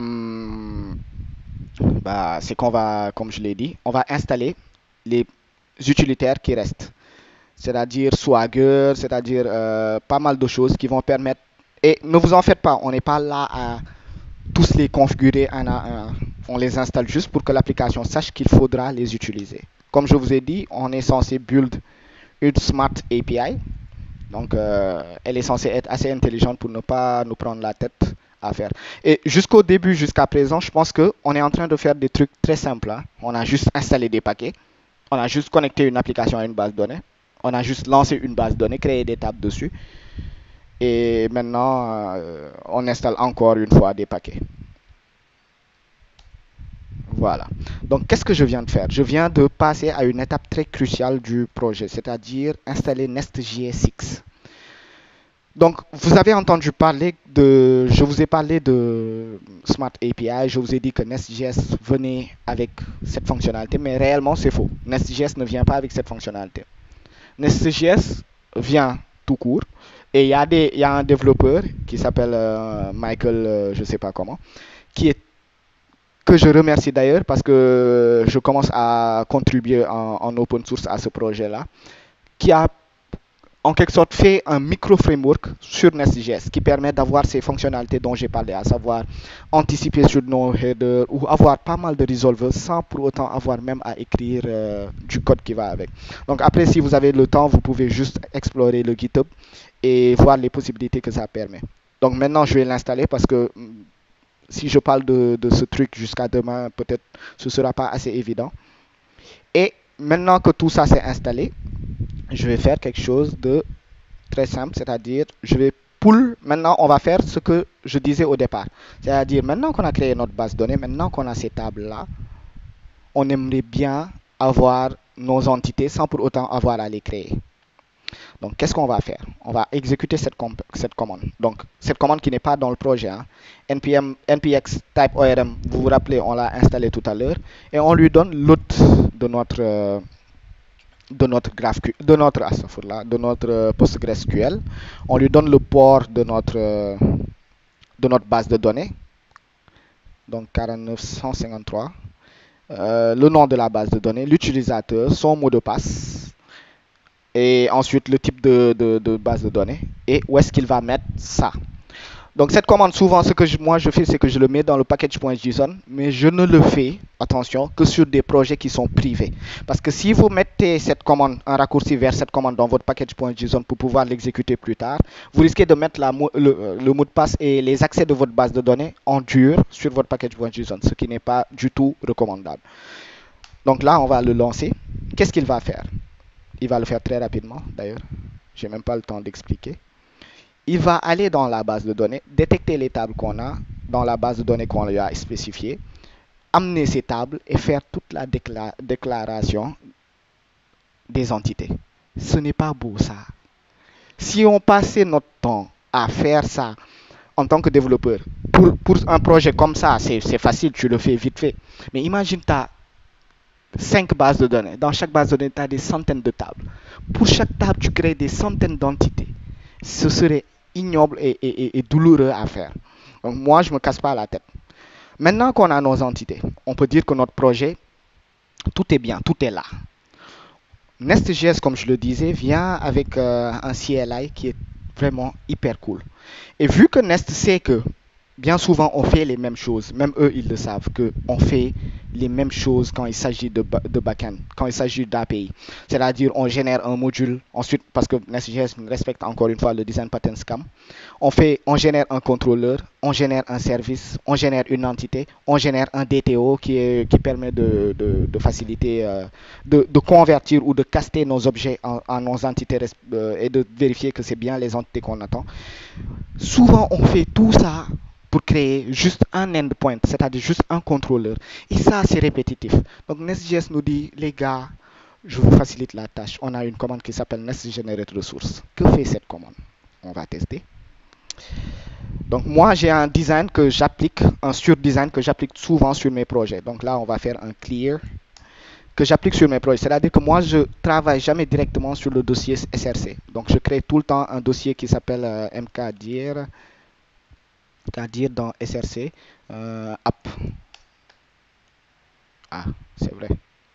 comme je l'ai dit, on va installer les utilitaires qui restent. C'est-à-dire Swagger, c'est-à-dire pas mal de choses qui vont permettre. Et ne vous en faites pas, on n'est pas là à tous les configurer un à un. On les installe juste pour que l'application sache qu'il faudra les utiliser. Comme je vous ai dit, on est censé build une Smart API. Donc, elle est censée être assez intelligente pour ne pas nous prendre la tête à faire. Et jusqu'au début, jusqu'à présent, je pense qu'on est en train de faire des trucs très simples. Hein. On a juste installé des paquets. On a juste connecté une application à une base de données. On a juste lancé une base de données, créé des tables dessus. Et maintenant, on installe encore une fois des paquets. Voilà. Donc, qu'est-ce que je viens de faire? Je viens de passer à une étape très cruciale du projet, c'est-à-dire installer Nest.js6. Donc, vous avez entendu parler de... Je vous ai parlé de Smart API. Je vous ai dit que Nest.js venait avec cette fonctionnalité, mais réellement, c'est faux. Nest.js ne vient pas avec cette fonctionnalité. Nest.js vient tout court. Et il y a un développeur qui s'appelle Michael, je ne sais pas comment, que je remercie d'ailleurs parce que je commence à contribuer en open source à ce projet-là, qui a en quelque sorte fait un micro-framework sur Nest.js qui permet d'avoir ces fonctionnalités dont j'ai parlé, à savoir anticiper sur nos headers ou avoir pas mal de resolvers sans pour autant avoir même à écrire du code qui va avec. Donc après, si vous avez le temps, vous pouvez juste explorer le GitHub et voir les possibilités que ça permet. Donc maintenant, je vais l'installer parce que si je parle de ce truc jusqu'à demain, peut-être ce ne sera pas assez évident. Et maintenant que tout ça s'est installé, je vais faire quelque chose de très simple, c'est-à-dire je vais pull. Maintenant, on va faire ce que je disais au départ. C'est-à-dire maintenant qu'on a créé notre base de données, maintenant qu'on a ces tables-là, on aimerait bien avoir nos entités sans pour autant avoir à les créer. Donc, qu'est-ce qu'on va faire? On va exécuter cette commande. Donc, cette commande qui n'est pas dans le projet, hein. npx type ORM, vous vous rappelez, on l'a installé tout à l'heure. Et on lui donne l'hôte de notre PostgreSQL. On lui donne le port de notre base de données. Donc, 4953. Le nom de la base de données, l'utilisateur, son mot de passe, et ensuite le type de base de données, et où est-ce qu'il va mettre ça. Donc cette commande, souvent, ce que moi je fais, c'est que je le mets dans le package.json, mais je ne le fais, attention, que sur des projets qui sont privés. Parce que si vous mettez cette commande, un raccourci vers cette commande dans votre package.json pour pouvoir l'exécuter plus tard, vous risquez de mettre le mot de passe et les accès de votre base de données en dur sur votre package.json, ce qui n'est pas du tout recommandable. Donc là, on va le lancer. Qu'est-ce qu'il va faire? Il va le faire très rapidement, d'ailleurs. Je n'ai même pas le temps d'expliquer. Il va aller dans la base de données, détecter les tables qu'on a dans la base de données qu'on lui a spécifiée, amener ces tables et faire toute la déclaration des entités. Ce n'est pas beau ça. Si on passait notre temps à faire ça en tant que développeur, pour un projet comme ça, c'est facile, tu le fais vite fait. Mais imagine, tu as 5 bases de données. Dans chaque base de données, tu as des centaines de tables. Pour chaque table, tu crées des centaines d'entités. Ce serait ignoble et douloureux à faire. Donc moi, je ne me casse pas la tête. Maintenant qu'on a nos entités, on peut dire que notre projet, tout est bien, tout est là. Nest.js, comme je le disais, vient avec un CLI qui est vraiment hyper cool. Et vu que Nest sait que bien souvent on fait les mêmes choses, même eux ils le savent, qu'on fait les mêmes choses quand il s'agit de backend, quand il s'agit d'API. C'est-à-dire on génère un module, ensuite, parce que Nest.js respecte encore une fois le design pattern SCAM, on génère un contrôleur, on génère un service, on génère une entité, on génère un DTO qui permet de faciliter, de convertir ou de caster nos objets en nos entités et de vérifier que c'est bien les entités qu'on attend. Souvent on fait tout ça pour créer juste un endpoint, c'est-à-dire juste un contrôleur. Et ça, c'est répétitif. Donc Nest.js nous dit, les gars, je vous facilite la tâche. On a une commande qui s'appelle Nest Generate Resource. Que fait cette commande? On va tester. Donc moi, j'ai un design que j'applique, un sur-design que j'applique souvent sur mes projets. Donc là, on va faire un clear que j'applique sur mes projets. C'est-à-dire que moi, je travaille jamais directement sur le dossier SRC. Donc je crée tout le temps un dossier qui s'appelle mkdir, c'est-à-dire dans SRC, app. Ah, c'est vrai.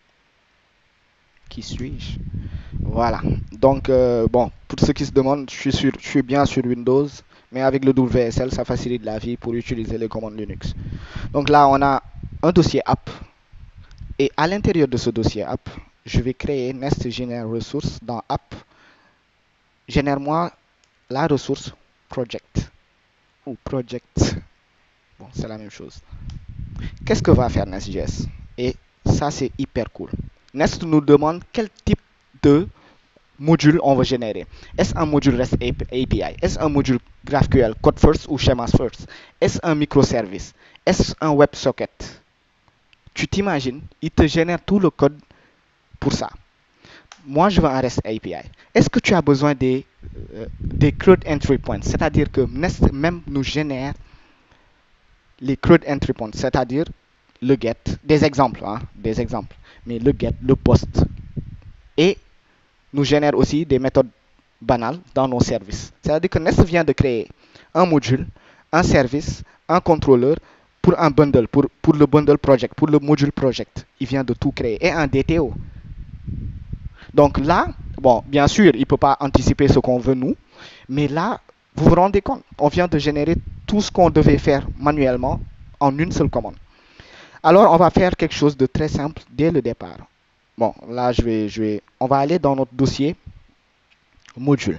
Qui suis-je? Voilà. Donc, bon, pour ceux qui se demandent, je suis bien sur Windows, mais avec le WSL, ça facilite la vie pour utiliser les commandes Linux. Donc là, on a un dossier app. Et à l'intérieur de ce dossier app, je vais créer Nest Generate Resource dans app. Génère-moi la ressource project. Ou project. Bon, c'est la même chose. Qu'est-ce que va faire Nest.js? Et ça, c'est hyper cool. Nest nous demande quel type de module on veut générer. Est-ce un module REST API? Est-ce un module GraphQL, Code First ou Schemas First? Est-ce un microservice? Est-ce un WebSocket? Tu t'imagines, il te génère tout le code pour ça. Moi, je veux un REST API. Est-ce que tu as besoin des CRUD entry points? C'est-à-dire que Nest même nous génère les CRUD entry points, c'est-à-dire le get, des exemples, mais le get, le post, et nous génère aussi des méthodes banales dans nos services. C'est-à-dire que Nest vient de créer un module, un service, un contrôleur pour un bundle, pour le bundle project, pour le module project. Il vient de tout créer, et un DTO. Donc là, bon, bien sûr, il ne peut pas anticiper ce qu'on veut nous, mais là, vous vous rendez compte, on vient de générer tout ce qu'on devait faire manuellement en une seule commande. Alors, on va faire quelque chose de très simple dès le départ. Bon, là, on va aller dans notre dossier module.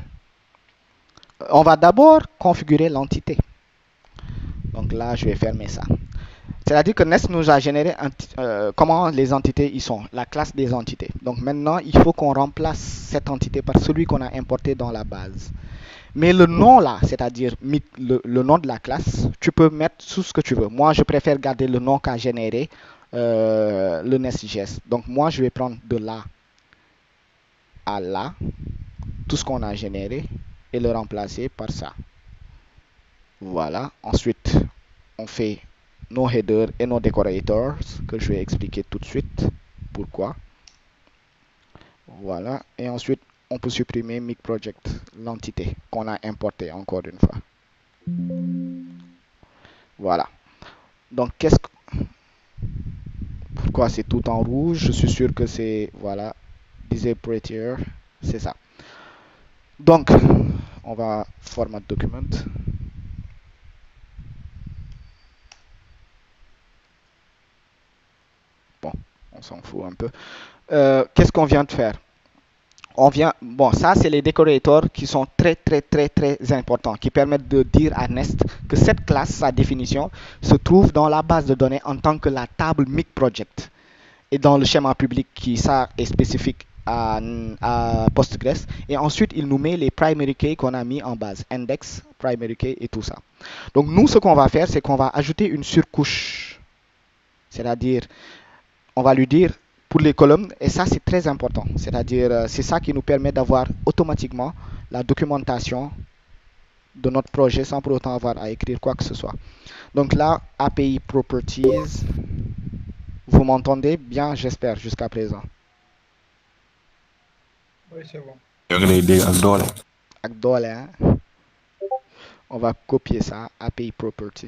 On va d'abord configurer l'entité. Donc là, je vais fermer ça. C'est-à-dire que Nest nous a généré comment les entités y sont, la classe des entités. Donc maintenant, il faut qu'on remplace cette entité par celui qu'on a importé dans la base. Mais le nom là, c'est-à-dire le nom de la classe, tu peux mettre tout ce que tu veux. Moi, je préfère garder le nom qu'a généré le Nest.js. Donc moi, je vais prendre de là à là, tout ce qu'on a généré et le remplacer par ça. Voilà. Ensuite, on fait nos headers et nos decorators que je vais expliquer tout de suite pourquoi. Voilà. Et ensuite, on peut supprimer Mic Project, l'entité qu'on a importée encore une fois. Voilà. Donc, pourquoi c'est tout en rouge? Je suis sûr que c'est, voilà, Disable Prettier, c'est ça. Donc, on va format document. Bon, on s'en fout un peu. Qu'est-ce qu'on vient de faire? Bon, ça c'est les décorateurs qui sont très importants, qui permettent de dire à Nest que cette classe, sa définition, se trouve dans la base de données en tant que la table Mic Project et dans le schéma public qui ça est spécifique à Postgres. Et ensuite, il nous met les primary key qu'on a mis en base, index, primary key et tout ça. Donc nous, ce qu'on va faire, c'est qu'on va ajouter une surcouche, c'est-à-dire, on va lui dire pour les colonnes, et ça c'est très important, c'est-à-dire c'est ça qui nous permet d'avoir automatiquement la documentation de notre projet sans pour autant avoir à écrire quoi que ce soit. Donc là, API Properties, vous m'entendez bien, j'espère, jusqu'à présent. Oui, c'est bon. Avec Dole, hein? On va copier ça, API Property.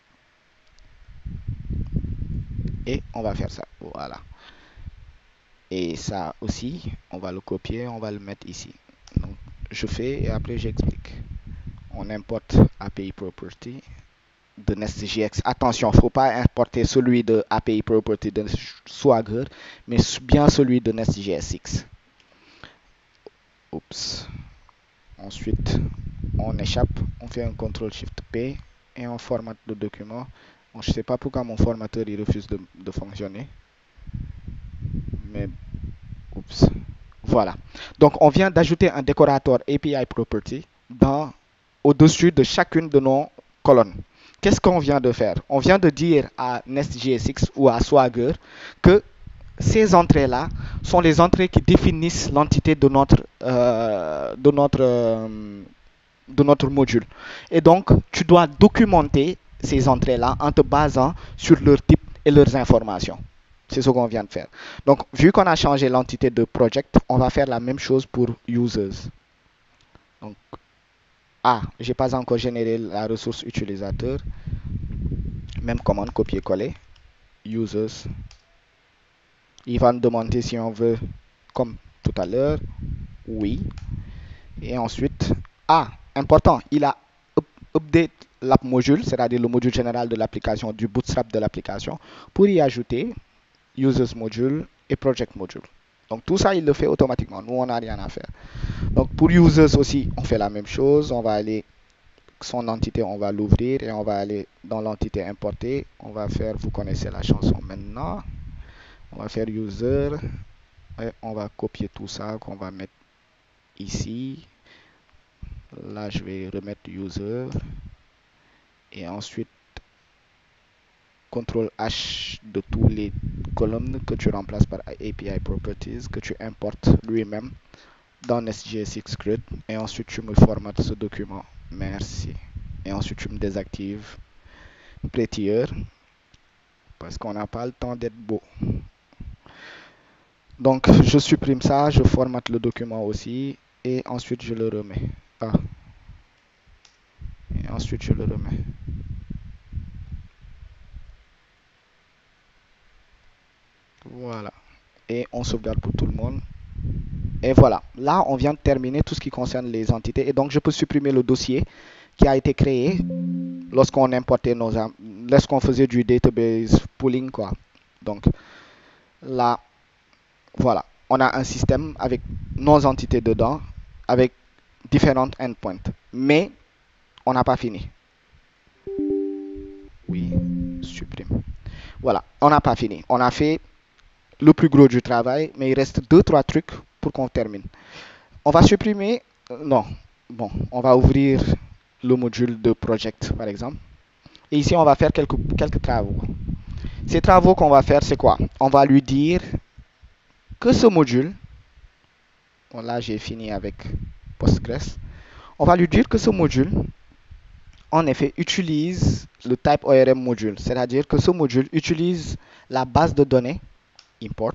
Et on va faire ça, voilà. Et ça aussi, on va le copier, on va le mettre ici. Donc, je fais et après j'explique. On importe API Property de NestJS. Attention, il ne faut pas importer celui de API Property de Swagger, mais bien celui de NestJSX. Oups. Ensuite, on échappe, on fait un CTRL-SHIFT-P et on formate le document. Bon, je ne sais pas pourquoi mon formateur il refuse de fonctionner. Mais, oups. Voilà. Donc, on vient d'ajouter un décorateur API Property au-dessus de chacune de nos colonnes. Qu'est-ce qu'on vient de faire? On vient de dire à NestJSX ou à Swagger que ces entrées-là sont les entrées qui définissent l'entité de notre module. Et donc, tu dois documenter ces entrées-là en te basant sur leur type et leurs informations. C'est ce qu'on vient de faire. Donc, vu qu'on a changé l'entité de project, on va faire la même chose pour users. Donc, j'ai pas encore généré la ressource utilisateur. Même commande, copier-coller. Users. Il va nous demander si on veut, comme tout à l'heure, oui. Et ensuite, important, il a update l'app module, c'est-à-dire le module général de l'application, du bootstrap de l'application, pour y ajouter users module et project module. Donc tout ça, il le fait automatiquement. Nous, on n'a rien à faire. Donc pour users aussi, on fait la même chose. On va aller, son entité, on va l'ouvrir et on va aller dans l'entité importée. On va faire, vous connaissez la chanson maintenant. On va faire user et on va copier tout ça qu'on va mettre ici. Là, je vais remettre user et ensuite CTRL H de tous les colonnes que tu remplaces par API Properties, que tu importes lui-même dans NestJSX Script et ensuite tu me formates ce document. Merci. Et ensuite tu me désactives Prettier parce qu'on n'a pas le temps d'être beau. Donc je supprime ça, je formate le document aussi et ensuite je le remets. Et ensuite je le remets. Voilà. Et on sauvegarde pour tout le monde. Et voilà. Là, on vient de terminer tout ce qui concerne les entités. Et donc, je peux supprimer le dossier qui a été créé lorsqu'on importait lorsqu'on faisait du database pooling, quoi. Donc, là, voilà. On a un système avec nos entités dedans, avec différentes endpoints. Mais, on n'a pas fini. Oui, supprime. Voilà, on n'a pas fini. On a fait le plus gros du travail, mais il reste 2-3 trucs pour qu'on termine. On va supprimer, on va ouvrir le module de project par exemple. Et ici, on va faire quelques travaux. Ces travaux qu'on va faire, c'est quoi? On va lui dire que ce module, bon là j'ai fini avec Postgres. On va lui dire que ce module, en effet, utilise le type ORM module, c'est-à-dire que ce module utilise la base de données imports.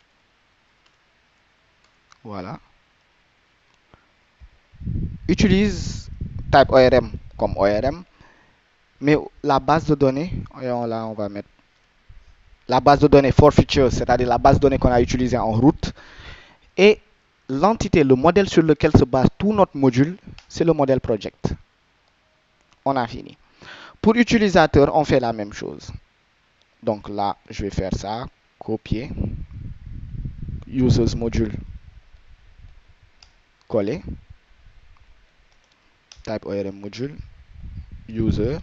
Voilà. Utilise type ORM comme ORM, mais la base de données, là on va mettre la base de données for features, c'est-à-dire la base de données qu'on a utilisée en route, et l'entité, le modèle sur lequel se base tout notre module, c'est le modèle project. On a fini. Pour utilisateur, on fait la même chose. Donc là, je vais faire ça, copier, users module, coller, type ORM module, user,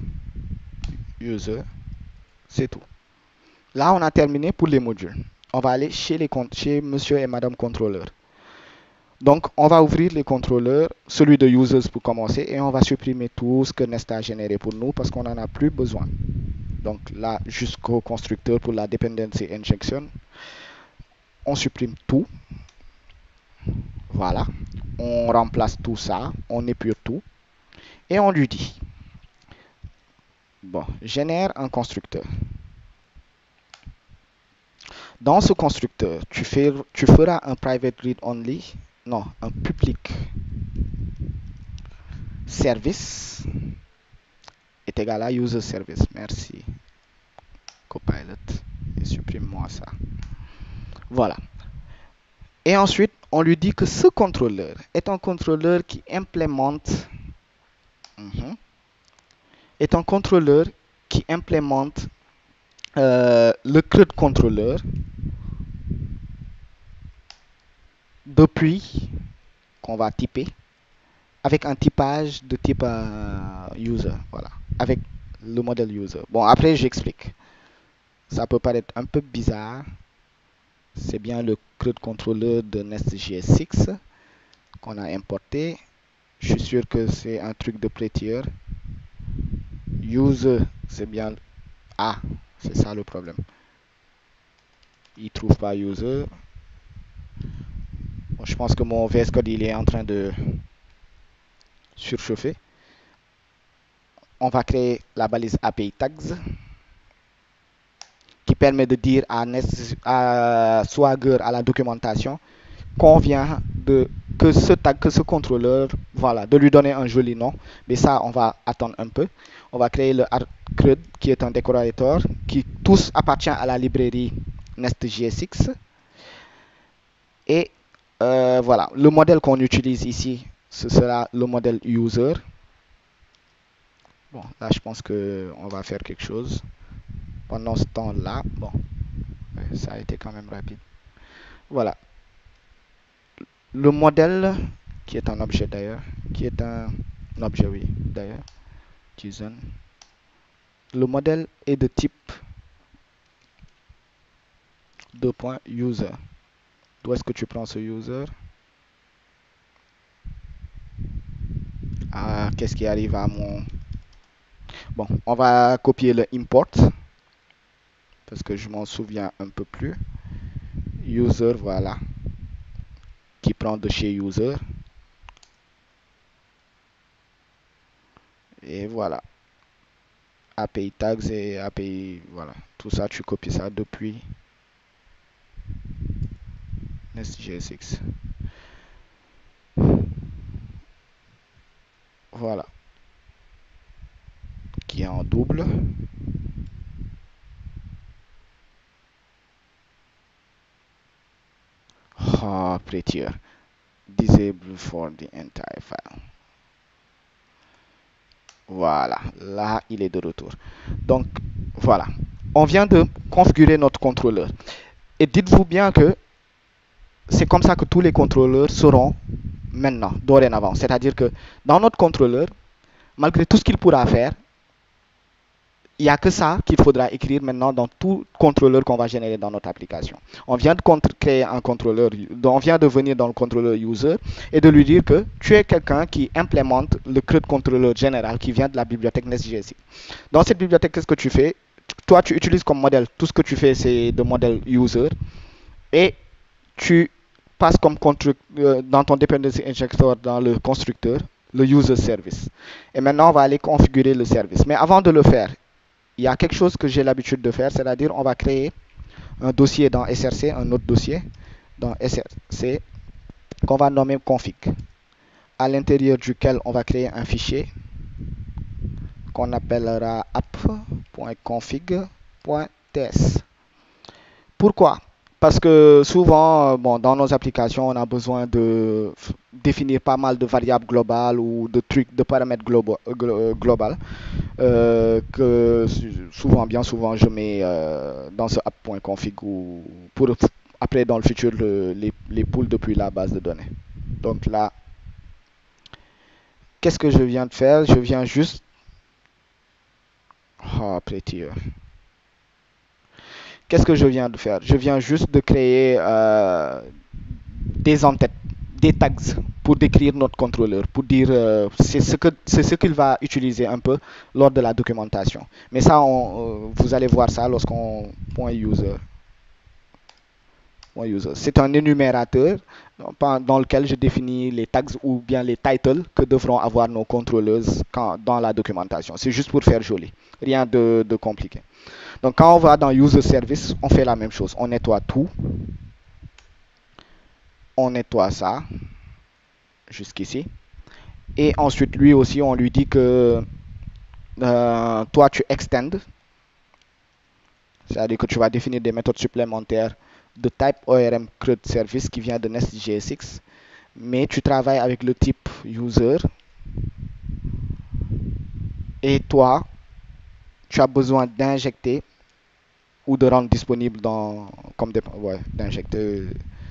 c'est tout. Là, on a terminé pour les modules. On va aller chez monsieur et madame contrôleur. Donc, on va ouvrir les contrôleurs, celui de users pour commencer, et on va supprimer tout ce que Nest a généré pour nous parce qu'on n'en a plus besoin. Donc là, jusqu'au constructeur pour la dependency injection, on supprime tout. Voilà. On remplace tout ça, on épure tout, et on lui dit, bon, génère un constructeur. Dans ce constructeur, tu feras un private read only, non, un public service est égal à user service. Merci Copilot, et supprime-moi ça. Voilà. Et ensuite, on lui dit que ce contrôleur est un contrôleur qui implémente le CRUD contrôleur depuis qu'on va typer avec un typage de type user, voilà, avec le modèle user. Bon, après j'explique. Ça peut paraître un peu bizarre. C'est bien le CRUD controller de Nest.js6 qu'on a importé. Je suis sûr que c'est un truc de Prettier. User, c'est bien. Ah, c'est ça le problème. Il trouve pas user. Bon, je pense que mon VS Code il est en train de surchauffer. On va créer la balise API tags qui permet de dire à Swagger, à la documentation, qu'on vient que ce contrôleur, voilà, de lui donner un joli nom. Mais ça, on va attendre un peu. On va créer le CRUD qui est un décorateur qui tous appartient à la librairie Nest.js6. Et voilà, le modèle qu'on utilise ici, ce sera le modèle user. Bon, là, je pense qu'on va faire quelque chose. Pendant ce temps-là, bon, ça a été quand même rapide. Voilà. Le modèle, qui est un objet d'ailleurs, oui, d'ailleurs, JSON. Le modèle est de type user. D'où est-ce que tu prends ce user? Ah, qu'est-ce qui arrive à mon... Bon, on va copier le import. Parce que je m'en souviens un peu plus. User, voilà. Qui prend de chez user. Et voilà. API tags et API, voilà. Tout ça, tu copies ça depuis Nest.js6. Voilà. Qui est en double. Oh, Prettier. Disable for the entire file. Voilà, là il est de retour. Donc voilà, on vient de configurer notre contrôleur. Et dites-vous bien que c'est comme ça que tous les contrôleurs seront maintenant, dorénavant. C'est-à-dire que dans notre contrôleur, malgré tout ce qu'il pourra faire, il n'y a que ça qu'il faudra écrire maintenant dans tout contrôleur qu'on va générer dans notre application. On vient de créer un contrôleur, on vient de venir dans le contrôleur user et de lui dire que tu es quelqu'un qui implémente le CRUD contrôleur général qui vient de la bibliothèque Nest.js. Dans cette bibliothèque, qu'est-ce que tu fais? Toi, tu utilises comme modèle, tout ce que tu fais, c'est de modèle user et tu passes comme dans ton dependency injector dans le constructeur, le user service. Et maintenant, on va aller configurer le service. Mais avant de le faire, il y a quelque chose que j'ai l'habitude de faire, c'est-à-dire on va créer un dossier dans SRC, un autre dossier dans SRC qu'on va nommer config, à l'intérieur duquel on va créer un fichier qu'on appellera app.config.ts. Pourquoi? Parce que souvent, bon, dans nos applications, on a besoin de définir pas mal de variables globales ou de trucs, de paramètres globaux, que bien souvent, je mets dans ce app.config ou pour après dans le futur les poules depuis la base de données. Donc là, qu'est-ce que je viens de faire? Je viens juste... Oh, prettier. Qu'est-ce que je viens de faire? Je viens juste de créer des entêtes, des tags pour décrire notre contrôleur, pour dire c'est ce qu'il va utiliser un peu lors de la documentation. Mais ça, vous allez voir ça lorsqu'on .user. C'est un énumérateur dans lequel je définis les tags ou bien les titles que devront avoir nos contrôleurs dans la documentation. C'est juste pour faire joli, rien de compliqué. Donc quand on va dans User Service, on fait la même chose. On nettoie tout. On nettoie ça, jusqu'ici. Et ensuite, lui aussi, on lui dit que toi, tu extends. C'est-à-dire que tu vas définir des méthodes supplémentaires de type ORM CRUD Service qui vient de Nest.jsx. Mais tu travailles avec le type User. Et toi, tu as besoin d'injecter ou de rendre disponible d'injecter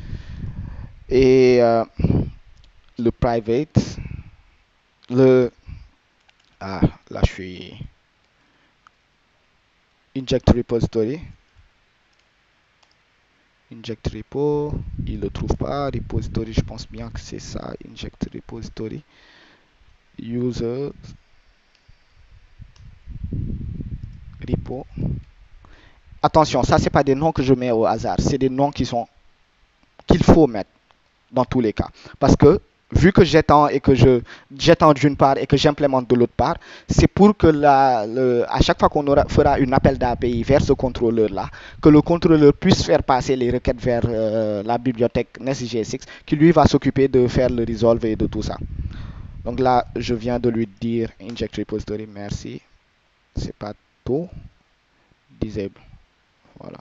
et le private, là je suis inject repository, inject repo, il le trouve pas, repository, je pense bien que c'est ça, inject repository, user repo. Attention, ça c'est pas des noms que je mets au hasard, c'est des noms qu'il faut mettre dans tous les cas. Parce que vu que j'étends d'une part et que j'implémente de l'autre part, c'est pour que à chaque fois qu'on fera un appel d'API vers ce contrôleur-là, que le contrôleur puisse faire passer les requêtes vers la bibliothèque Nest.jsx qui lui va s'occuper de faire le resolve et de tout ça. Donc là, je viens de lui dire inject repository, merci. C'est pas tout. Disable. Voilà.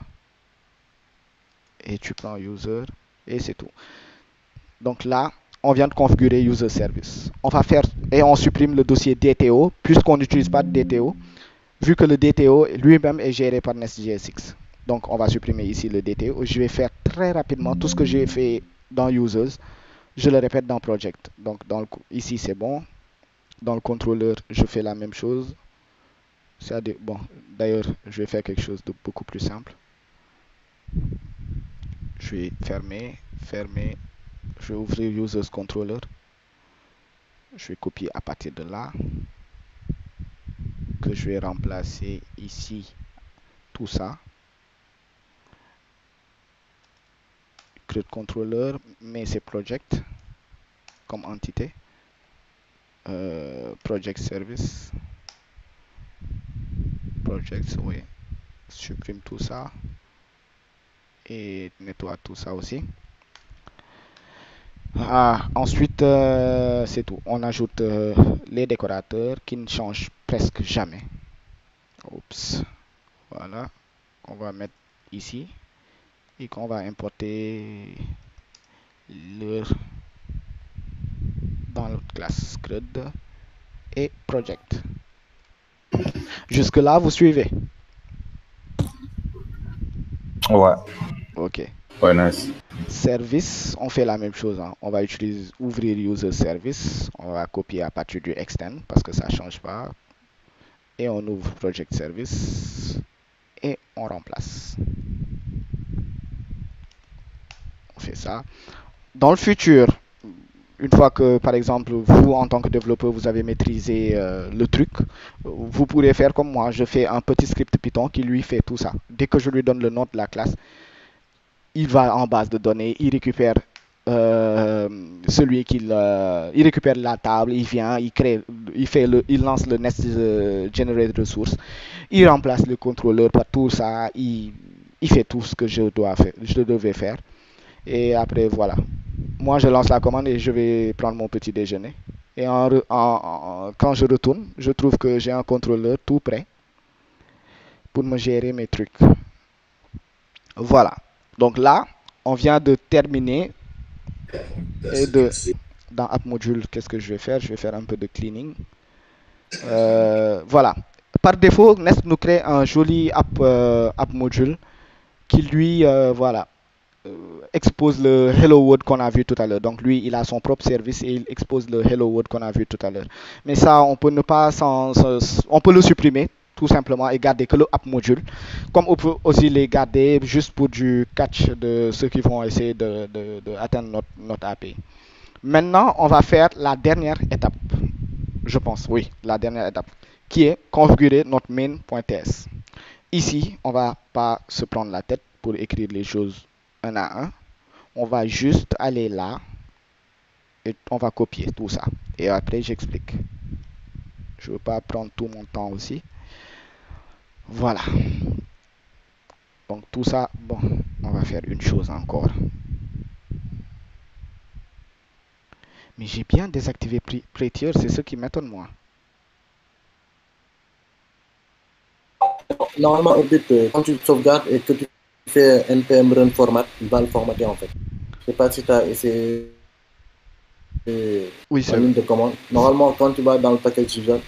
Et tu prends user et c'est tout. Donc là, on vient de configurer user service. On va faire et on supprime le dossier DTO puisqu'on n'utilise pas de DTO, vu que le DTO lui-même est géré par Nest.jsx. Donc on va supprimer ici le DTO. Je vais faire très rapidement tout ce que j'ai fait dans users. Je le répète dans project. Donc ici c'est bon. Dans le contrôleur, je fais la même chose. Bon, d'ailleurs, je vais faire quelque chose de beaucoup plus simple. Je vais fermer. Je vais ouvrir Users Controller. Je vais copier à partir de là. Que je vais remplacer ici tout ça. Create Controller, mais c'est Project comme entité. Project Service. Project, oui. Supprime tout ça. Et nettoie tout ça aussi. Ensuite, c'est tout. On ajoute les décorateurs qui ne changent presque jamais. Oups. Voilà. On va mettre ici. Et qu'on va importer dans notre classe CRUD et Project. Jusque là, vous suivez? Ouais. Ok. Ouais, nice. Service, on fait la même chose. Hein. On va ouvrir user service. On va copier à partir du extend parce que ça ne change pas. Et on ouvre project service. Et on remplace. On fait ça. Dans le futur, une fois que, par exemple, vous, en tant que développeur, vous avez maîtrisé le truc, vous pourrez faire comme moi. Je fais un petit script Python qui lui fait tout ça. Dès que je lui donne le nom de la classe, il va en base de données, il récupère celui qui il récupère la table, il vient, il lance le Nest Generate Resource, il remplace le contrôleur par tout ça, il fait tout ce que je devais faire. Et après, voilà. Moi, je lance la commande et je vais prendre mon petit déjeuner. Et quand je retourne, je trouve que j'ai un contrôleur tout prêt pour me gérer mes trucs. Voilà. Donc là, on vient de terminer. Et dans App Module, qu'est-ce que je vais faire? Je vais faire un peu de cleaning. Voilà. Par défaut, Nest nous crée un joli App Module qui lui, voilà, expose le Hello World qu'on a vu tout à l'heure. Donc lui, il a son propre service et il expose le Hello World qu'on a vu tout à l'heure. Mais ça, on peut on peut le supprimer tout simplement et garder que le App Module. Comme on peut aussi les garder juste pour du catch de ceux qui vont essayer d'atteindre notre API. Maintenant, on va faire la dernière étape. Je pense, oui, la dernière étape, qui est configurer notre main.ts. Ici, on va pas se prendre la tête pour écrire les choses un à un. On va juste aller là et on va copier tout ça. Et après, j'explique. Je veux pas prendre tout mon temps aussi. Voilà. Donc tout ça, bon, on va faire une chose encore. Mais j'ai bien désactivé Prettier, c'est ce qui m'étonne moi. Normalement, au but, quand tu sauvegardes et que tu fais npm run format, il va le formater en fait. Je sais pas si tu as essayé oui, la ligne de commande. Normalement, quand tu vas dans le package user.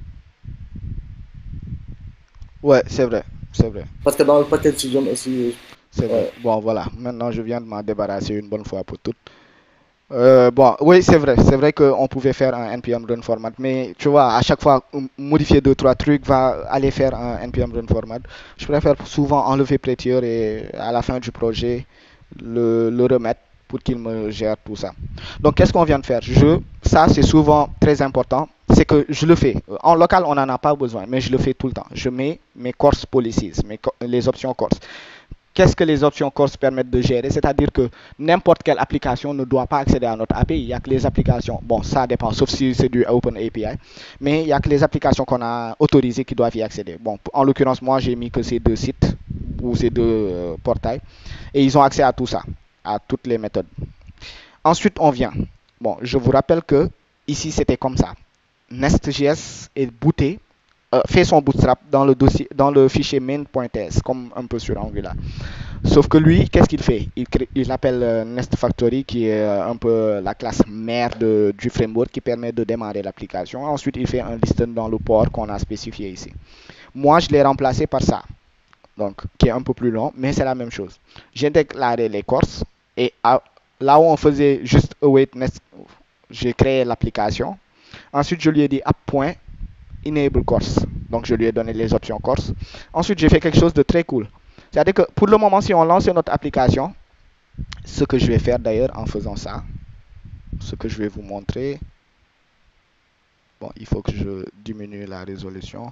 Ouais, c'est vrai, c'est vrai. Parce que dans le package user aussi. C'est vrai. Bon, voilà. Maintenant, je viens de m'en débarrasser une bonne fois pour toutes. Bon, oui, c'est vrai qu'on pouvait faire un npm run format, mais tu vois, à chaque fois, modifier 2-3 trucs va aller faire un npm run format. Je préfère souvent enlever Prettier et à la fin du projet, le remettre pour qu'il me gère tout ça. Donc, qu'est-ce qu'on vient de faire? Ça, c'est souvent très important, c'est que je le fais. En local, on n'en a pas besoin, mais je le fais tout le temps. Je mets mes course policies, les options course. Qu'est-ce que les options course permettent de gérer? C'est-à-dire que n'importe quelle application ne doit pas accéder à notre API. Il n'y a que les applications, bon, ça dépend, sauf si c'est du Open API, mais il n'y a que les applications qu'on a autorisées qui doivent y accéder. Bon, en l'occurrence, moi, j'ai mis que ces deux sites ou ces deux portails et ils ont accès à tout ça, à toutes les méthodes. Ensuite, on vient. Bon, je vous rappelle que ici, c'était comme ça. Nest.js est booté. Fait son bootstrap dans le fichier main.ts comme un peu sur Angular. Sauf que lui, qu'est-ce qu'il fait? Il appelle Nest Factory qui est un peu la classe mère du framework qui permet de démarrer l'application. Ensuite, il fait un listen dans le port qu'on a spécifié ici. Moi, je l'ai remplacé par ça, donc qui est un peu plus long, mais c'est la même chose. J'ai déclaré les courses et là où on faisait juste await Nest, j'ai créé l'application. Ensuite, je lui ai dit app.enable course. Donc, je lui ai donné les options course. Ensuite, j'ai fait quelque chose de très cool. C'est-à-dire que pour le moment, si on lance notre application, ce que je vais faire d'ailleurs en faisant ça, ce que je vais vous montrer, bon, il faut que je diminue la résolution.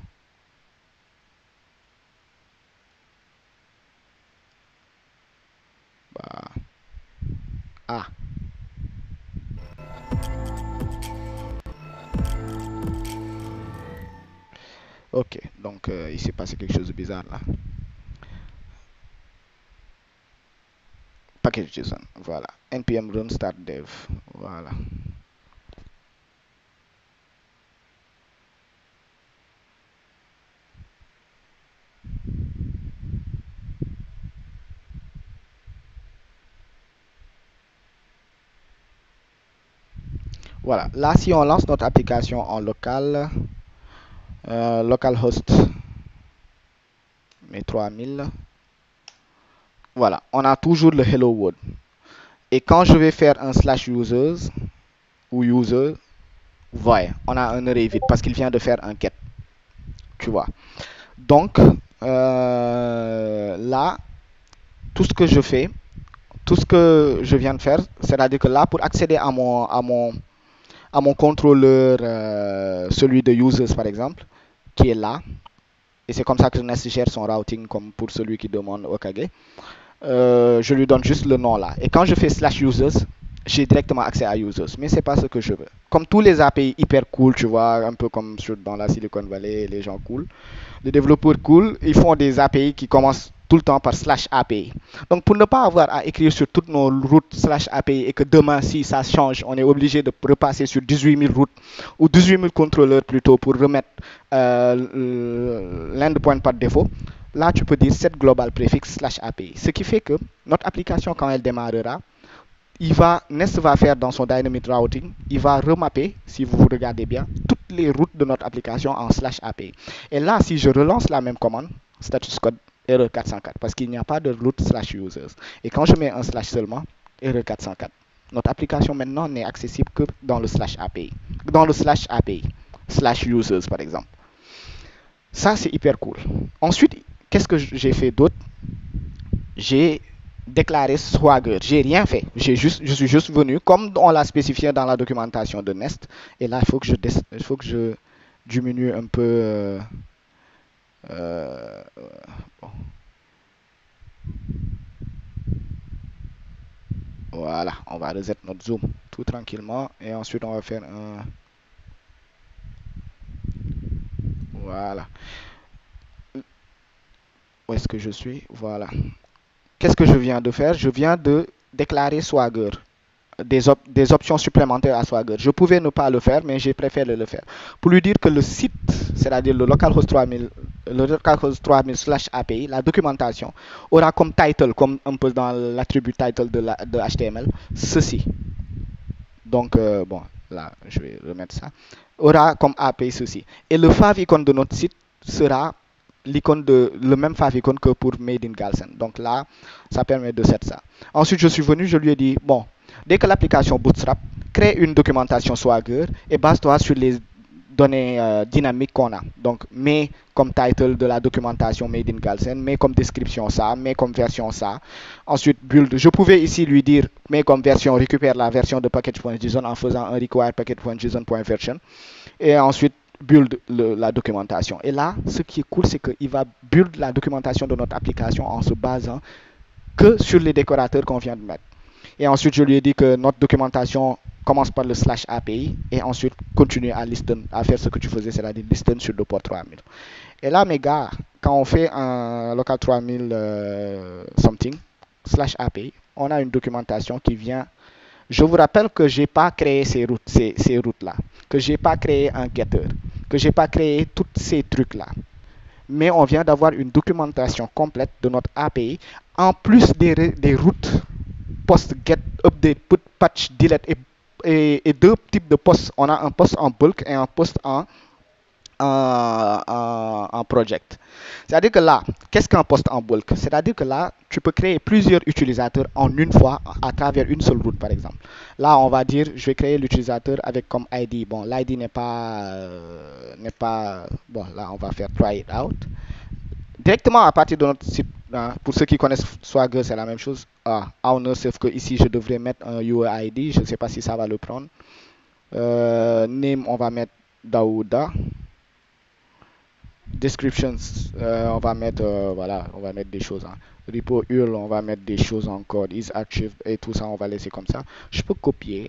Ah. Ok, donc il s'est passé quelque chose de bizarre là. Package.json, voilà. npm run start dev, voilà. Voilà, là si on lance notre application en local, localhost, mais 3000, voilà, on a toujours le hello world. Et quand je vais faire un /users ou user, voyez, on a un array vide parce qu'il vient de faire un get, tu vois. Donc là, tout ce que je fais, tout ce que je viens de faire, c'est-à-dire que là, pour accéder à mon contrôleur, celui de users par exemple, qui est là, et c'est comme ça que Nest gère son routing comme pour celui qui demande OKG, je lui donne juste le nom là. Et quand je fais /users, j'ai directement accès à users, mais c'est pas ce que je veux. Comme tous les API hyper cool, tu vois, un peu comme dans la Silicon Valley, les gens cool, les développeurs cool, ils font des API qui commencent tout le temps par /API. Donc pour ne pas avoir à écrire sur toutes nos routes /API et que demain, si ça change, on est obligé de repasser sur 18 000 routes ou 18 000 contrôleurs plutôt pour remettre l'endpoint par défaut, là tu peux dire set global prefix /API. Ce qui fait que notre application, quand elle démarrera, Nest va faire dans son dynamic routing, il va remapper, si vous regardez bien, toutes les routes de notre application en /API. Et là, si je relance la même commande, status code erreur 404, parce qu'il n'y a pas de route /users. Et quand je mets un slash seulement, erreur 404. Notre application maintenant n'est accessible que dans le /API, dans le /API, /users par exemple. Ça, c'est hyper cool. Ensuite, qu'est-ce que j'ai fait d'autre? J'ai déclaré Swagger. J'ai rien fait. Je suis juste venu, comme on l'a spécifié dans la documentation de Nest. Et là, il faut que je diminue un peu. Bon. Voilà, on va reset notre zoom tout tranquillement. Et ensuite, on va faire un... Voilà. Où est-ce que je suis? Voilà. Qu'est-ce que je viens de faire? Je viens de déclarer Swagger. Des options supplémentaires à Swagger. Je pouvais ne pas le faire, mais j'ai préféré le faire. Pour lui dire que le site, c'est-à-dire le localhost 3000, le localhost 3000 /API, la documentation, aura comme title, comme un peu dans l'attribut title de HTML, ceci. Donc, bon, là, je vais remettre ça. Aura comme API ceci. Et le favicon de notre site sera le même favicon que pour Made in Galsen. Donc là, ça permet de set ça. Ensuite, je suis venu, je lui ai dit, bon, dès que l'application Bootstrap, crée une documentation Swagger et base-toi sur les données dynamiques qu'on a. Donc, mets comme title de la documentation Made in Galsen, mets comme description ça, mets comme version ça. Ensuite, build. Je pouvais ici lui dire, mets comme version, récupère la version de package.json en faisant un require package.json.version. Et ensuite, build la documentation. Et là, ce qui est cool, c'est qu'il va build la documentation de notre application en se basant que sur les décorateurs qu'on vient de mettre. Et ensuite, je lui ai dit que notre documentation commence par le /API et ensuite continue à listen, à faire ce que tu faisais, c'est-à-dire listen sur le port 3000. Et là, mes gars, quand on fait un local 3000 something /API, on a une documentation qui vient. Je vous rappelle que je n'ai pas créé ces routes-là, que je n'ai pas créé un getter, que je n'ai pas créé tous ces trucs-là. Mais on vient d'avoir une documentation complète de notre API, en plus des routes post, get, update, put, patch, delete et deux types de posts. On a un post en bulk et un post en project. C'est-à-dire que là, qu'est-ce qu'un post en bulk? C'est-à-dire que là, tu peux créer plusieurs utilisateurs en une fois à travers une seule route, par exemple. Là, on va dire, je vais créer l'utilisateur avec comme ID. Bon, l'ID n'est pas... Bon, là, on va faire try it out. Directement à partir de notre site, hein, pour ceux qui connaissent Swagger, c'est la même chose. Owner, sauf que ici, je devrais mettre un UID. Je ne sais pas si ça va le prendre. Name, on va mettre Daouda. Descriptions, on va mettre voilà, on va mettre des choses. Hein. Repo URL, on va mettre des choses en code. Is archive et tout ça, on va laisser comme ça. Je peux copier,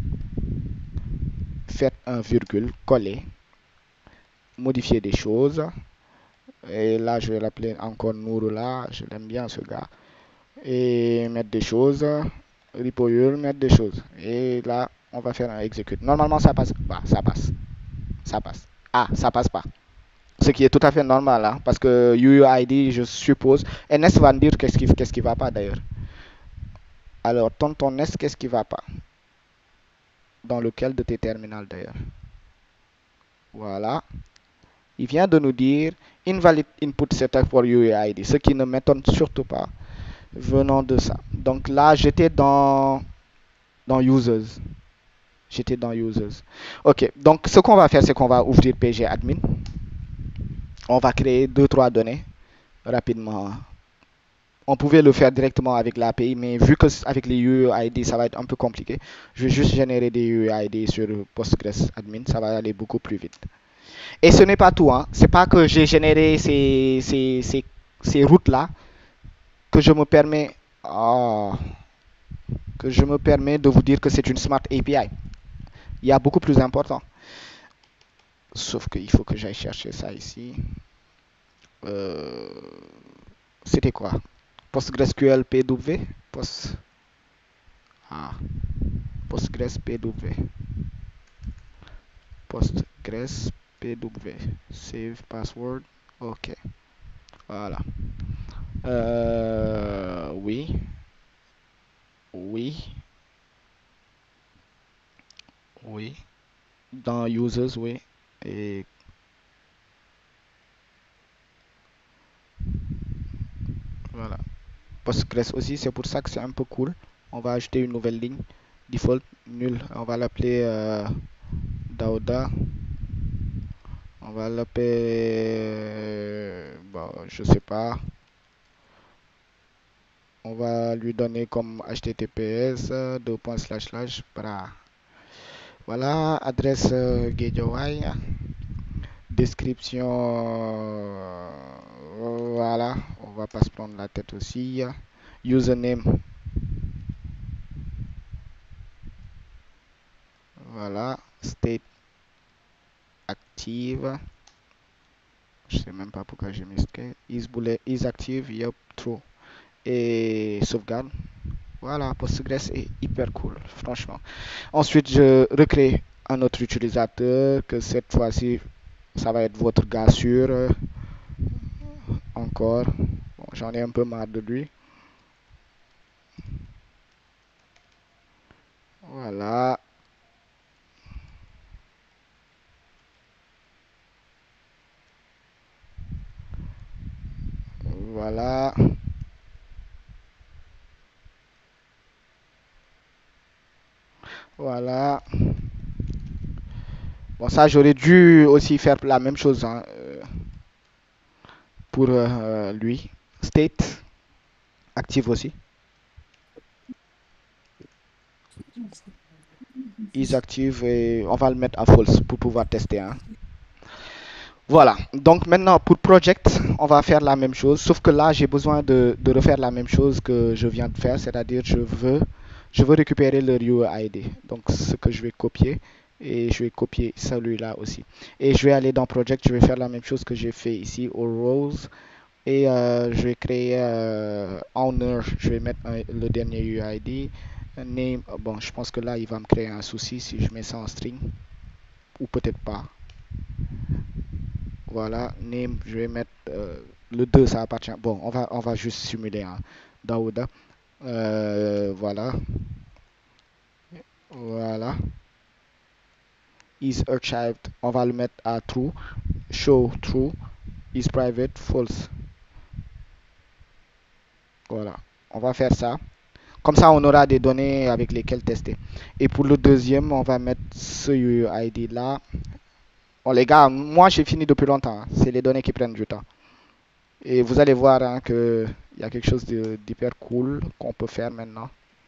faire un virgule, coller, modifier des choses. Et là, je vais l'appeler encore Nouroula. Je l'aime bien ce gars. Et mettre des choses. Repo URL, mettre des choses. Et là, on va faire un execute. Normalement, ça passe. Bah, ça passe. Ça passe. Ah, ça passe pas. Ce qui est tout à fait normal, hein, parce que UUID, je suppose. Et Nest va me dire qu'est-ce qui va pas d'ailleurs. Alors, tonton Nest, qu'est-ce qui va pas? Dans lequel de tes terminals d'ailleurs? Voilà. Il vient de nous dire invalid input setup for UUID, ce qui ne m'étonne surtout pas venant de ça. Donc là, j'étais dans users. J'étais dans users. Ok, donc ce qu'on va faire, c'est qu'on va ouvrir PG admin. On va créer 2-3 données rapidement. On pouvait le faire directement avec l'API, mais vu que avec les UUID, ça va être un peu compliqué, je vais juste générer des UUID sur Postgres admin, ça va aller beaucoup plus vite. Et ce n'est pas tout, hein. C'est pas que j'ai généré ces routes-là que je me permets que je me permets de vous dire que c'est une Smart API. Il y a beaucoup plus important. Sauf qu'il faut que j'aille chercher ça ici. C'était quoi? PostgreSQL PW? Postgres PW. Postgres PW. Save password. Ok. Voilà. Oui. Oui. Oui. Dans users, oui. Et voilà. Postgres aussi, c'est pour ça que c'est un peu cool. On va ajouter une nouvelle ligne. Default, nul. On va l'appeler Dauda. On va l'appeler... bon, je sais pas. On va lui donner comme https voilà, adresse Guédiawaye. Description, voilà, on va pas se prendre la tête aussi. Username, voilà. State active, je sais même pas pourquoi j'ai mis state. Is active, yep, true. Et sauvegarde. Voilà, Postgres est hyper cool, franchement. Ensuite, je recrée un autre utilisateur que cette fois-ci, ça va être votre gars sûr. Encore. Bon, j'en ai un peu marre de lui. Voilà. Voilà. Voilà. Bon, ça, j'aurais dû aussi faire la même chose hein, pour lui. State, active aussi. Is active et on va le mettre à false pour pouvoir tester. Hein. Voilà. Donc maintenant, pour project, on va faire la même chose. Sauf que là, j'ai besoin de refaire la même chose que je viens de faire. C'est-à-dire, je veux récupérer leur UID. Donc, ce que je vais copier. Et je vais copier celui-là aussi. Et je vais aller dans Project, je vais faire la même chose que j'ai fait ici au Rows. Et je vais créer Owner, je vais mettre le dernier UID. Name, bon, je pense que là, il va me créer un souci si je mets ça en string. Ou peut-être pas. Voilà, name, je vais mettre le 2, ça appartient. Bon, on va juste simuler hein, Daouda. Voilà. Voilà. Is archived, on va le mettre à true. Show true. Is private false. Voilà, on va faire ça. Comme ça, on aura des données avec lesquelles tester. Et pour le deuxième, on va mettre ce UID là. Bon, les gars, moi j'ai fini depuis longtemps. Hein. C'est les données qui prennent du temps. Et vous allez voir hein, qu'il y a quelque chose d'hyper cool qu'on peut faire maintenant.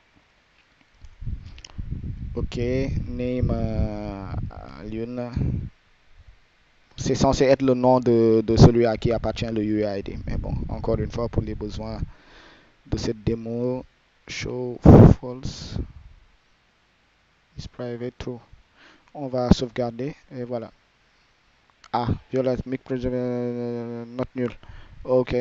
Ok, name Lune. C'est censé être le nom de celui à qui appartient le UID. Mais bon, encore une fois, pour les besoins de cette démo, show false is private true. On va sauvegarder et voilà. Ah, Violet, mic project not nul. Ok.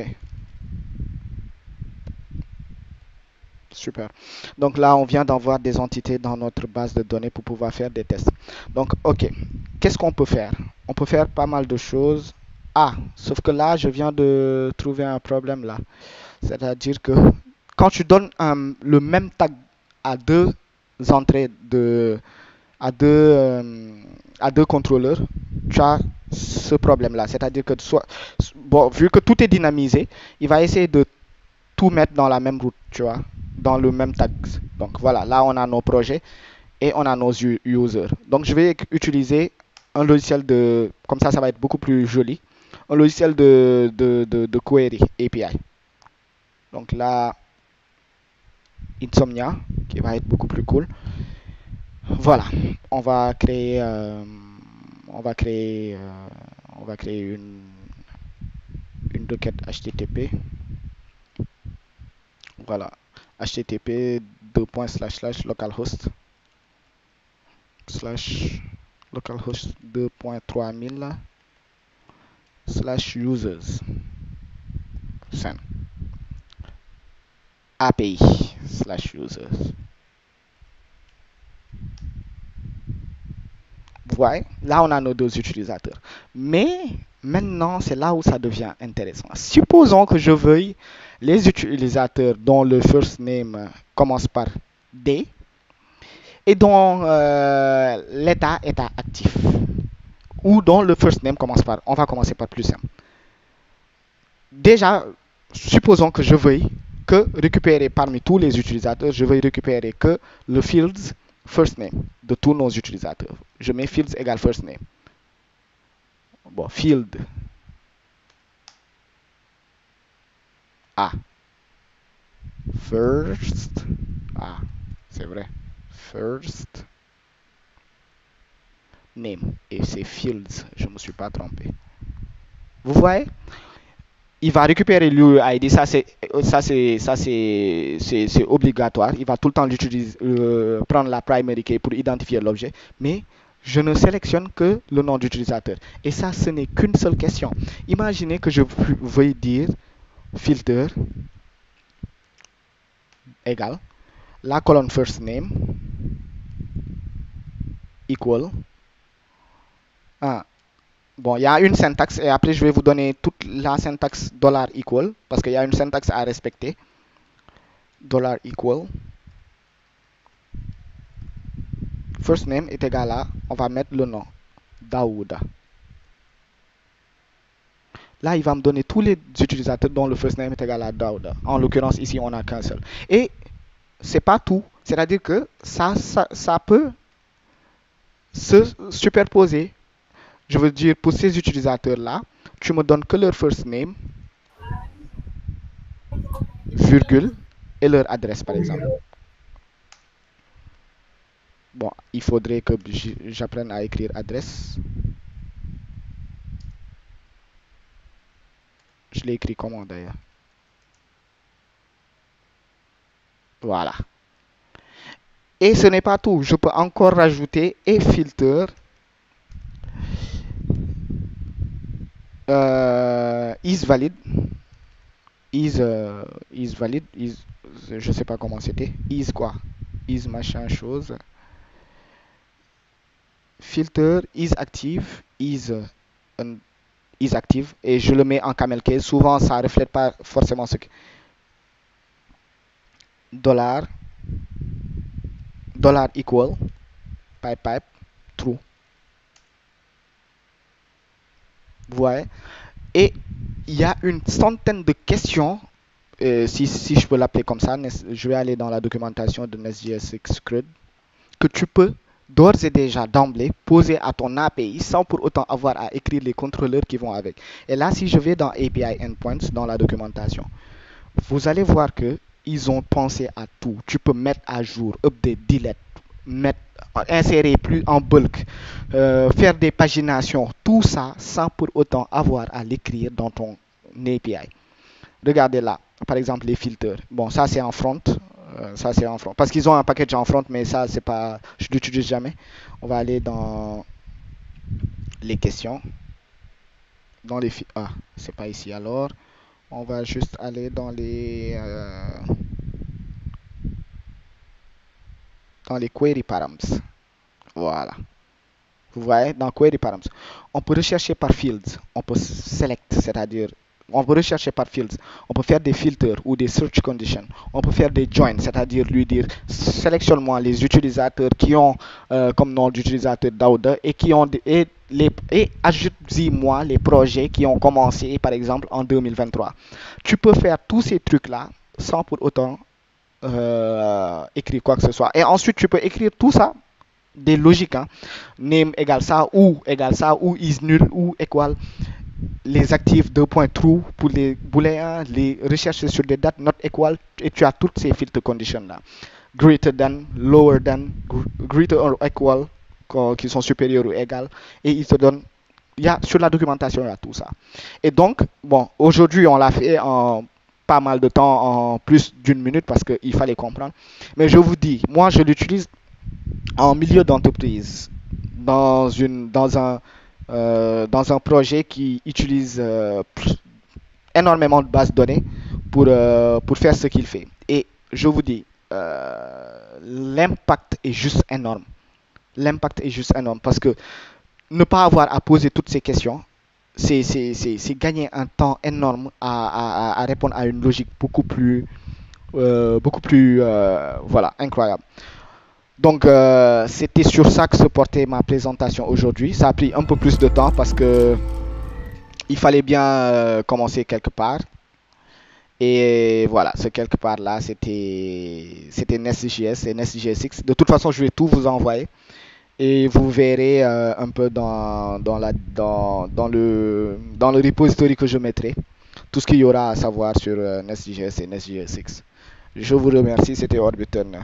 Super. Donc là, on vient d'envoyer des entités dans notre base de données pour pouvoir faire des tests. Donc, ok. Qu'est-ce qu'on peut faire? On peut faire pas mal de choses. Ah, sauf que là, je viens de trouver un problème là. C'est-à-dire que quand tu donnes le même tag à deux entrées à deux contrôleurs, tu as ce problème-là. C'est-à-dire que bon, vu que tout est dynamisé, il va essayer de tout mettre dans la même route, tu vois, dans le même tag. Donc voilà, là on a nos projets et on a nos users. Donc je vais utiliser un logiciel comme ça va être beaucoup plus joli, un logiciel de query API. Donc là, Insomnia, qui va être beaucoup plus cool. Voilà, on va créer une requête HTTP. Voilà, HTTP localhost localhost 2.3000 /users send API /users. Vous voyez, là on a nos deux utilisateurs. Mais maintenant, c'est là où ça devient intéressant. Supposons que je veuille les utilisateurs dont le first name commence par D et dont l'état est actif. Ou dont le first name commence par, on va commencer par plus simple. Déjà, supposons que je veuille que récupérer parmi tous les utilisateurs, je veuille récupérer que le fields first name de tous nos utilisateurs. Je mets fields égale first name. Bon, field A. First. Ah, c'est vrai. First name. Et c'est fields. Je ne me suis pas trompé. Vous voyez? Il va récupérer l'UID. Ça, c'est obligatoire. Il va tout le temps l'utiliser, prendre la primary key pour identifier l'objet. Mais je ne sélectionne que le nom d'utilisateur. Et ça, ce n'est qu'une seule question. Imaginez que je veuille dire filter égale la colonne first name equal. Bon, il y a une syntaxe et après je vais vous donner toute la syntaxe $equal parce qu'il y a une syntaxe à respecter. $equal. First name est égal à, on va mettre le nom, Daouda. Là, il va me donner tous les utilisateurs dont le first name est égal à Daouda. En l'occurrence, ici, on n'a qu'un seul. Et c'est pas tout. C'est-à-dire que ça peut se superposer. Je veux dire, pour ces utilisateurs-là, tu me donnes que leur first name, virgule, et leur adresse, par exemple. Bon, il faudrait que j'apprenne à écrire adresse. Je l'ai écrit comment d'ailleurs? Voilà. Et ce n'est pas tout. Je peux encore rajouter et filter is valid. Is valid. Je sais pas comment c'était. Is quoi? Is machin chose. Filter is active. Is active. Et je le mets en camel case. Souvent, ça reflète pas forcément ce que. $, equal, pipe, true. Vous voyez? Et il y a une centaine de questions, si je peux l'appeler comme ça, je vais aller dans la documentation de Nest.js Xcrud, que tu peux d'ores et déjà d'emblée poser à ton API sans pour autant avoir à écrire les contrôleurs qui vont avec. Et là, si je vais dans API Endpoints, dans la documentation, vous allez voir que ils ont pensé à tout. Tu peux mettre à jour, update, delete, insérer plus en bulk, faire des paginations, tout ça sans pour autant avoir à l'écrire dans ton API. Regardez là, par exemple les filters. Bon, ça c'est en front. Parce qu'ils ont un package en front, mais ça c'est pas, je l'utilise jamais. On va aller dans les questions. Dans les c'est pas ici alors. On va juste aller dans les query params. Voilà. Vous voyez, dans query params, on peut rechercher par fields, on peut select, c'est-à-dire on peut rechercher par fields, on peut faire des filters ou des search conditions, on peut faire des joins, c'est-à-dire lui dire sélectionne-moi les utilisateurs qui ont comme nom d'utilisateur Daouda et qui ont et ajoute-y-moi les projets qui ont commencé par exemple en 2023. Tu peux faire tous ces trucs-là sans pour autant écrire quoi que ce soit. Et ensuite, tu peux écrire tout ça, des logiques, hein. Name égale ça, ou is nul, ou égal les actifs 2.true pour les booléens, les recherches sur des dates not equal, et tu as toutes ces filter conditions là. Greater than, lower than, greater or equal, qui sont supérieurs ou égales, et ils te donnent, sur la documentation, il y a tout ça. Et donc, bon, aujourd'hui, on l'a fait pas mal de temps, en plus d'une minute, parce qu'il fallait comprendre. Mais je vous dis, moi, je l'utilise en milieu d'entreprise, dans un projet qui utilise énormément de bases de données pour faire ce qu'il fait. Et je vous dis, l'impact est juste énorme. L'impact est juste énorme parce que ne pas avoir à poser toutes ces questions, c'est gagner un temps énorme à répondre à une logique beaucoup plus voilà, incroyable. Donc, c'était sur ça que se portait ma présentation aujourd'hui. Ça a pris un peu plus de temps parce que il fallait bien commencer quelque part. Et voilà, ce quelque part là, c'était Nest.js et Nest.js. De toute façon, je vais tout vous envoyer. Et vous verrez un peu dans le repository que je mettrai tout ce qu'il y aura à savoir sur Nest.js et Nest.js. Je vous remercie, c'était Orbit Turner.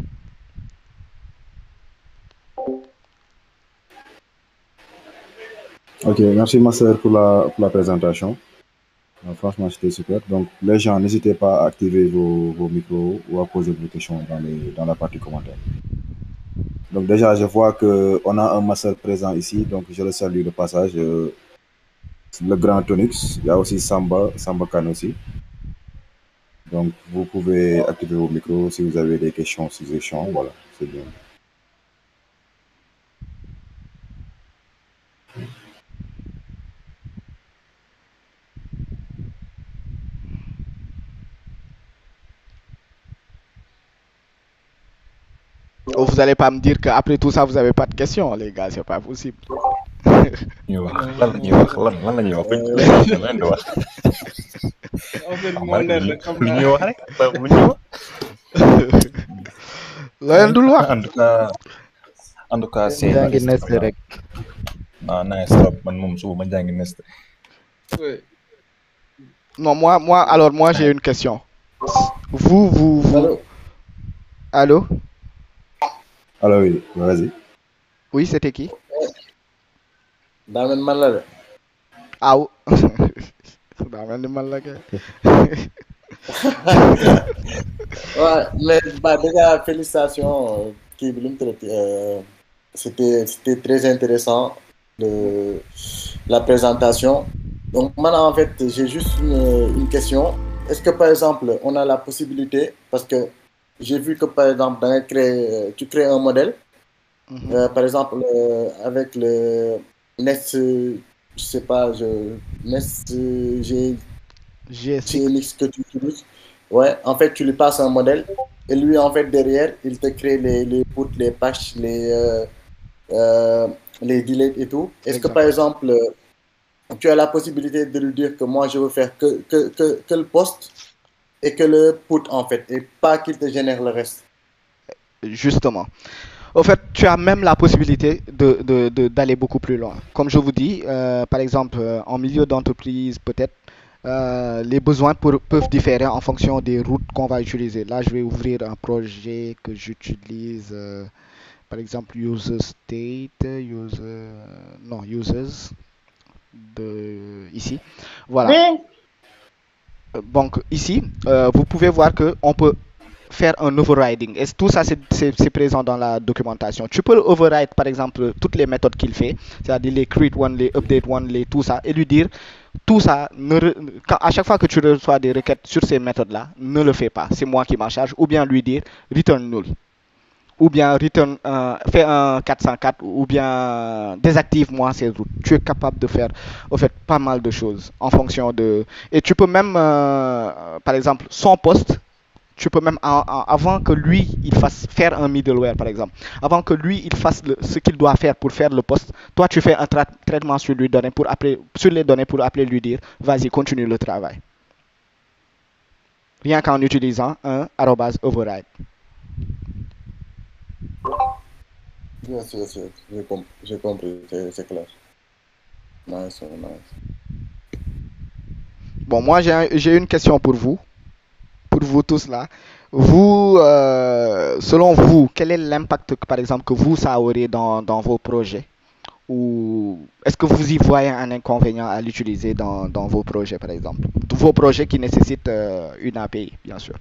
Ok, merci Master pour la présentation. Franchement, c'était super. Donc, les gens, n'hésitez pas à activer vos micros ou à poser vos questions dans la partie commentaires. Donc, déjà, je vois qu'on a un Master présent ici, donc je le salue de passage. Le grand Tonix, il y a aussi Samba Khan aussi. Donc, vous pouvez activer vos micros si vous avez des questions, suggestions. Voilà, c'est bien. Oh, vous n'allez pas me dire qu'après tout ça, vous n'avez pas de questions, les gars, c'est pas possible. En tout cas, c'est nice. Non, moi, j'ai une question. Vous. Allô? Alors oui, vas-y. Oui, c'était qui? Damen Malade. Ah oui. Damen Malade. Ouais, mais déjà, félicitations. C'était très intéressant la présentation. Donc, maintenant, en fait, j'ai juste une question. Est-ce que, par exemple, on a la possibilité, parce que j'ai vu que, par exemple, tu crées un modèle, par exemple, avec le Nest, je sais pas, Nest GX que tu utilises. Ouais, en fait, tu lui passes un modèle et lui, en fait, derrière, il te crée les puts, les patches, les deletes et tout. Est-ce que, par exemple, tu as la possibilité de lui dire que moi, je veux faire que le post et que le put, en fait, et pas qu'il te génère le reste? Justement. Au fait, tu as même la possibilité d'aller beaucoup plus loin. Comme je vous dis, par exemple, en milieu d'entreprise, peut-être, les besoins peuvent différer en fonction des routes qu'on va utiliser. Là, je vais ouvrir un projet que j'utilise, par exemple, user state, users, ici. Voilà. Donc, ici, vous pouvez voir qu'on peut faire un overriding. Et tout ça, c'est présent dans la documentation. Tu peux override, par exemple, toutes les méthodes qu'il fait, c'est-à-dire les create one, les update one, tout ça, et lui dire, tout ça, à chaque fois que tu reçois des requêtes sur ces méthodes-là, ne le fais pas. C'est moi qui m'en charge. Ou bien lui dire, return null. Ou bien fais un 404, ou bien désactive-moi ces routes. Tu es capable de faire, au fait, pas mal de choses en fonction de... Et tu peux même, par exemple, son poste, tu peux même, avant que lui, il fasse faire un middleware, par exemple, avant que lui, il fasse ce qu'il doit faire pour faire le poste, toi, tu fais un traitement sur les données pour appeler lui dire, vas-y, continue le travail. Rien qu'en utilisant un @override. Yes, j'ai compris, c'est clair. Nice. Bon, moi, j'ai une question pour vous tous là. Vous, selon vous, quel est l'impact, par exemple, que ça aurait dans vos projets? ou est-ce que vous y voyez un inconvénient à l'utiliser dans vos projets, par exemple? Vos projets qui nécessitent une API, bien sûr.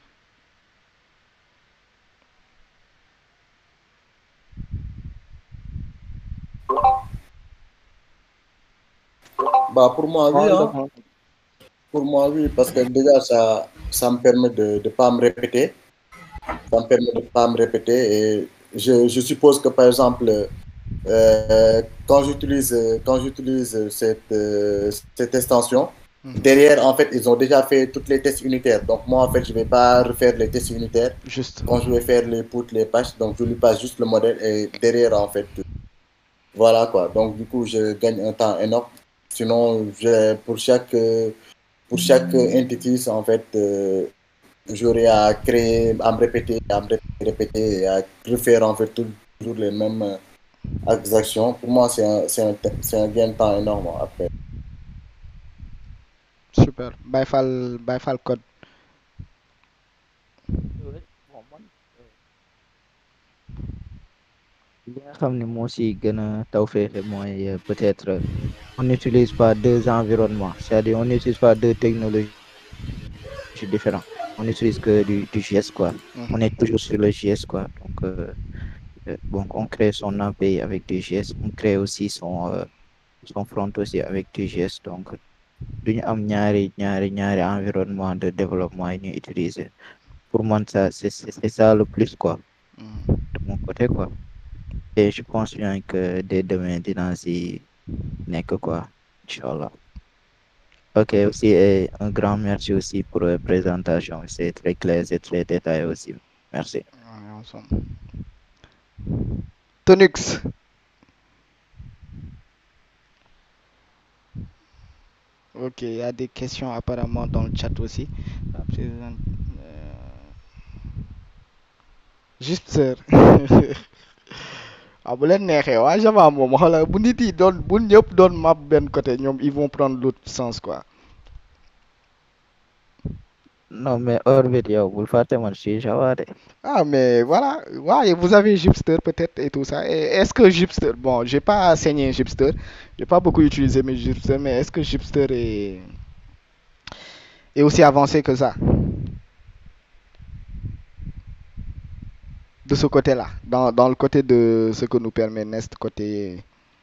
Bah, pour moi, oui, hein. D'accord. Pour moi, oui, parce que déjà, ça me permet de ne pas me répéter. Ça me permet de ne pas me répéter. Et je suppose que, par exemple, quand j'utilise cette extension, derrière, en fait, ils ont déjà fait toutes les tests unitaires. Donc, moi, en fait, je ne vais pas refaire les tests unitaires Juste. quand je vais faire les puts, les patchs. Donc, je lui passe juste le modèle et derrière, en fait, voilà quoi. Donc, du coup, je gagne un temps énorme. Sinon, pour chaque entity, en fait, j'aurais à créer, à me répéter, répéter et à refaire, en fait, toujours les mêmes actions. Pour moi, c'est un gain de temps énorme après. Super. Byfall Code. li nga xam ne moo si gën a tawféexe mooy peut-être on n'utilise pas deux environnements, c'est-à-dire on n'utilise pas deux technologies différentes. On n'utilise que du JS, quoi. On est toujours sur le JS, quoi. Donc on crée son API avec du JS, on crée aussi son front aussi avec du JS. Donc duñu am ñaari environnement de développement yi ñuy utiliser. Pour moi, ça c'est ça le plus, quoi, de mon côté, quoi. Et je pense bien que dès demain dinaa si nekk, quoi, Inch'Allah. Ok, aussi, et un grand merci aussi pour la présentation. C'est très clair, c'est très détaillé aussi. Merci. Ouais, awesome. Tonux. Ok, il y a des questions apparemment dans le chat aussi. Gypster. Ah, bu leen neexee waa Java moom xoolal bu nit yi doon bu ñëpp doon map benn côté ñoom ils vont prendre l'autre sens, quoi. Non, mais Orbit, yow bul fàtte man je suis Java de. Ah, mais voilà, ouais, vous avez Gypster peut-être et tout ça. Et est-ce que Gypster, bon, j'ai pas saigné Gypster, j'ai pas beaucoup utilisé mes Gypster, mais est-ce que Gypster est aussi avancé que ça? De ce côté-là, dans le côté de ce que nous permet Nest, côté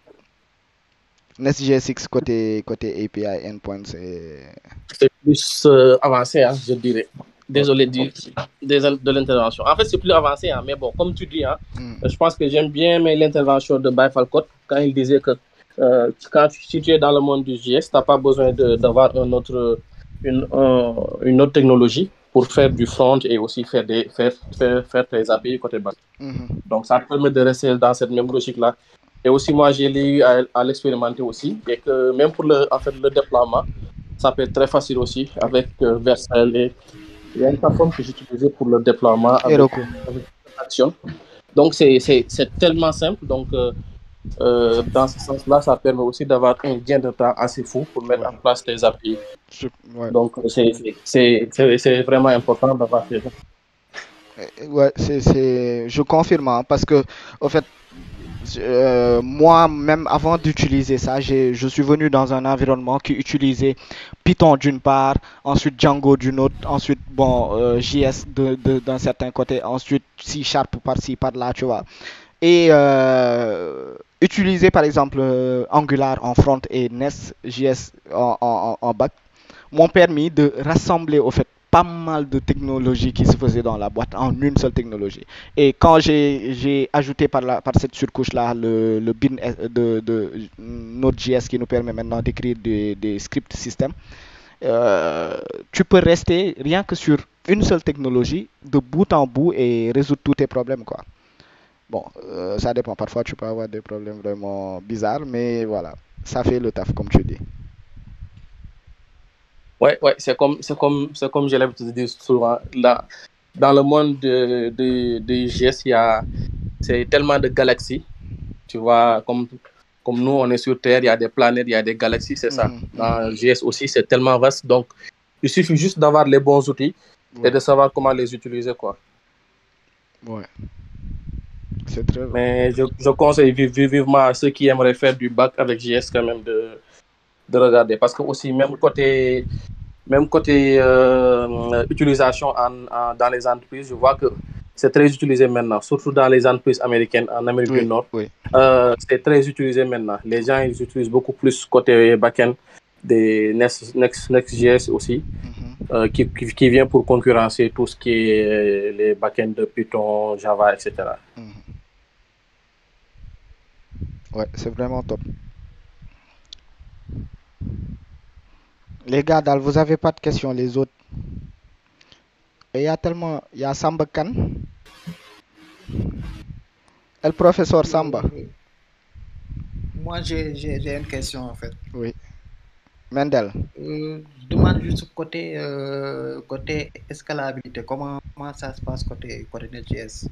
NestJSX, côté API endpoints. C'est plus avancé, hein, je dirais. Désolé de l'intervention. En fait, c'est plus avancé, hein, mais bon, comme tu dis, hein, je pense que j'aime bien l'intervention de Byfall Code quand il disait que si tu es dans le monde du JS, tu n'as pas besoin d'avoir une autre technologie pour faire du front et aussi faire tes API côté back. Donc, ça permet de rester dans cette même logique-là. Et aussi, moi, j'ai eu à l'expérimenter aussi. Et que même pour le déploiement, ça peut être très facile aussi avec Vercel. Et il y a une plateforme que j'utilisais pour le déploiement avec Action. Donc, c'est tellement simple. Donc, dans ce sens-là, ça permet aussi d'avoir un gain de temps assez fou pour mettre en place tes API. Ouais. Donc, c'est vraiment important d'avoir fait ça. Ouais, je confirme, hein, parce que, au fait, moi, même avant d'utiliser ça, je suis venu dans un environnement qui utilisait Python d'une part, ensuite Django d'une autre, ensuite, bon, JS d'un certain côté, ensuite C# par-ci, par-là, tu vois. Et utiliser, par exemple, Angular en front et Nest.js en back m'ont permis de rassembler, au fait, pas mal de technologies qui se faisaient dans la boîte en une seule technologie. Et quand j'ai ajouté par cette surcouche-là le bin de Node.js qui nous permet maintenant d'écrire des scripts système, tu peux rester rien que sur une seule technologie de bout en bout et résoudre tous tes problèmes, quoi. Bon, ça dépend. Parfois, tu peux avoir des problèmes vraiment bizarres, mais voilà, ça fait le taf, comme tu dis. Ouais, c'est comme j'ai l'habitude de dire souvent, là, dans le monde de JS, c'est tellement de galaxies, tu vois, comme nous, on est sur Terre, il y a des planètes, il y a des galaxies, c'est ça. Dans JS aussi, c'est tellement vaste, donc il suffit juste d'avoir les bons outils et de savoir comment les utiliser, quoi. Ouais. C'est très long. Mais je conseille vivement à ceux qui aimeraient faire du bac avec JS quand même de regarder. Parce que aussi, même côté utilisation dans les entreprises, je vois que c'est très utilisé maintenant, surtout dans les entreprises américaines, en Amérique du Nord. Oui. C'est très utilisé maintenant. Les gens, ils utilisent beaucoup plus côté back-end des Next.js aussi, qui vient pour concurrencer tout ce qui est les back-end de Python, Java, etc. Ouais, c'est vraiment top. Les gars, vous avez pas de questions, les autres. Et il y a Samba Khan. Le professeur Samba. Moi, j'ai une question en fait. Oui. Mendel. Je demande juste côté escalabilité, comment ça se passe côté Node.js?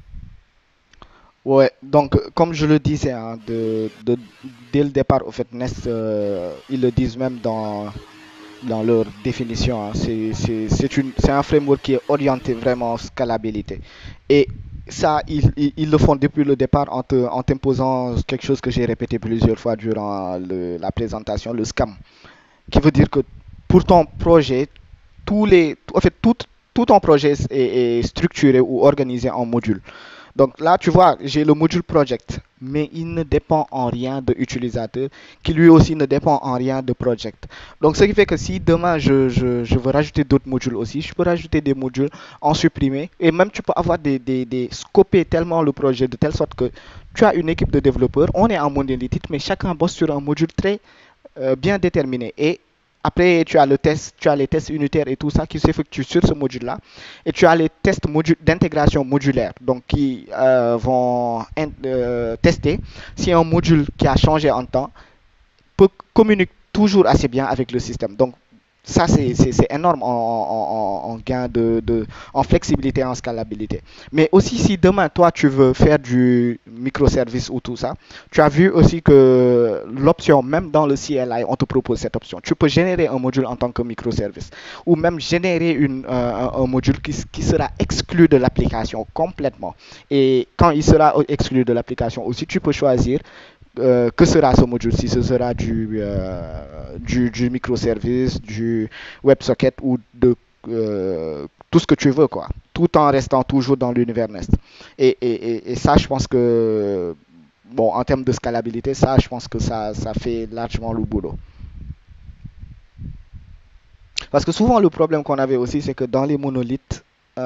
Ouais, donc comme je le disais, hein, dès le départ, au fait, Nest, ils le disent même dans leur définition, hein, c'est un framework qui est orienté vraiment scalabilité. Et ça, ils le font depuis le départ en t'imposant quelque chose que j'ai répété plusieurs fois durant la présentation, le SCAM, qui veut dire que pour ton projet, tout ton projet est structuré ou organisé en modules. Donc là, tu vois, j'ai le module project, mais il ne dépend en rien de utilisateur, qui lui aussi ne dépend en rien de project. Donc ce qui fait que si demain je veux rajouter d'autres modules aussi, je peux rajouter des modules, en supprimer, et même tu peux avoir scoper tellement le projet de telle sorte que tu as une équipe de développeurs, on est en monolithique, mais chacun bosse sur un module très bien déterminé. Et après, tu as les tests unitaires et tout ça qui s'effectuent sur ce module-là. Et tu as les tests d'intégration modulaire, donc qui vont tester si un module qui a changé en temps communique toujours assez bien avec le système. Donc, ça, c'est énorme en gain en flexibilité et en scalabilité. Mais aussi, si demain, toi, tu veux faire du microservice ou tout ça, tu as vu aussi que l'option, même dans le CLI, on te propose cette option. Tu peux générer un module en tant que microservice ou même générer un module qui sera exclu de l'application complètement. Et quand il sera exclu de l'application aussi, tu peux choisir que sera ce module, si ce sera du microservice, du WebSocket ou de tout ce que tu veux, quoi, tout en restant toujours dans l'univers Nest. Et ça, je pense que, bon, en termes de scalabilité, ça, je pense que ça fait largement le boulot. Parce que souvent, le problème qu'on avait aussi, c'est que dans les monolithes,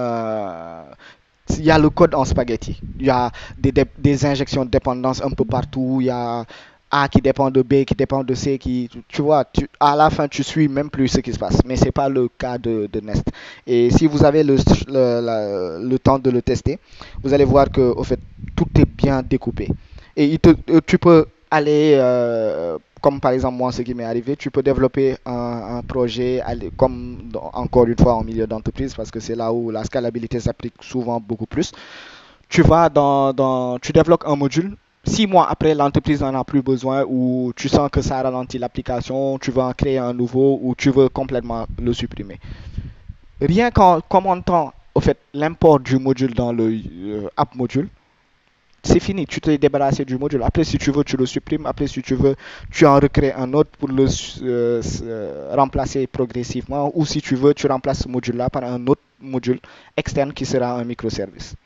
il y a le code en spaghetti. Il y a des injections de dépendance un peu partout. Il y a A qui dépend de B, qui dépend de C. Tu vois, à la fin, tu suis même plus ce qui se passe. Mais ce n'est pas le cas de Nest. Et si vous avez le temps de le tester, vous allez voir que, au fait, tout est bien découpé. Et tu peux aller, comme par exemple moi, ce qui m'est arrivé, tu peux développer un projet, comme encore une fois en milieu d'entreprise, parce que c'est là où la scalabilité s'applique souvent beaucoup plus. Tu vas tu développes un module. 6 mois après, l'entreprise n'en a plus besoin, ou tu sens que ça ralentit l'application, tu veux en créer un nouveau, ou tu veux complètement le supprimer. Rien qu'en commentant au fait, l'import du module dans le app module, c'est fini, tu t'es débarrassé du module. Après, si tu veux, tu le supprimes. Après, si tu veux, tu en recrées un autre pour le remplacer progressivement. Ou si tu veux, tu remplaces ce module-là par un autre module externe qui sera un microservice.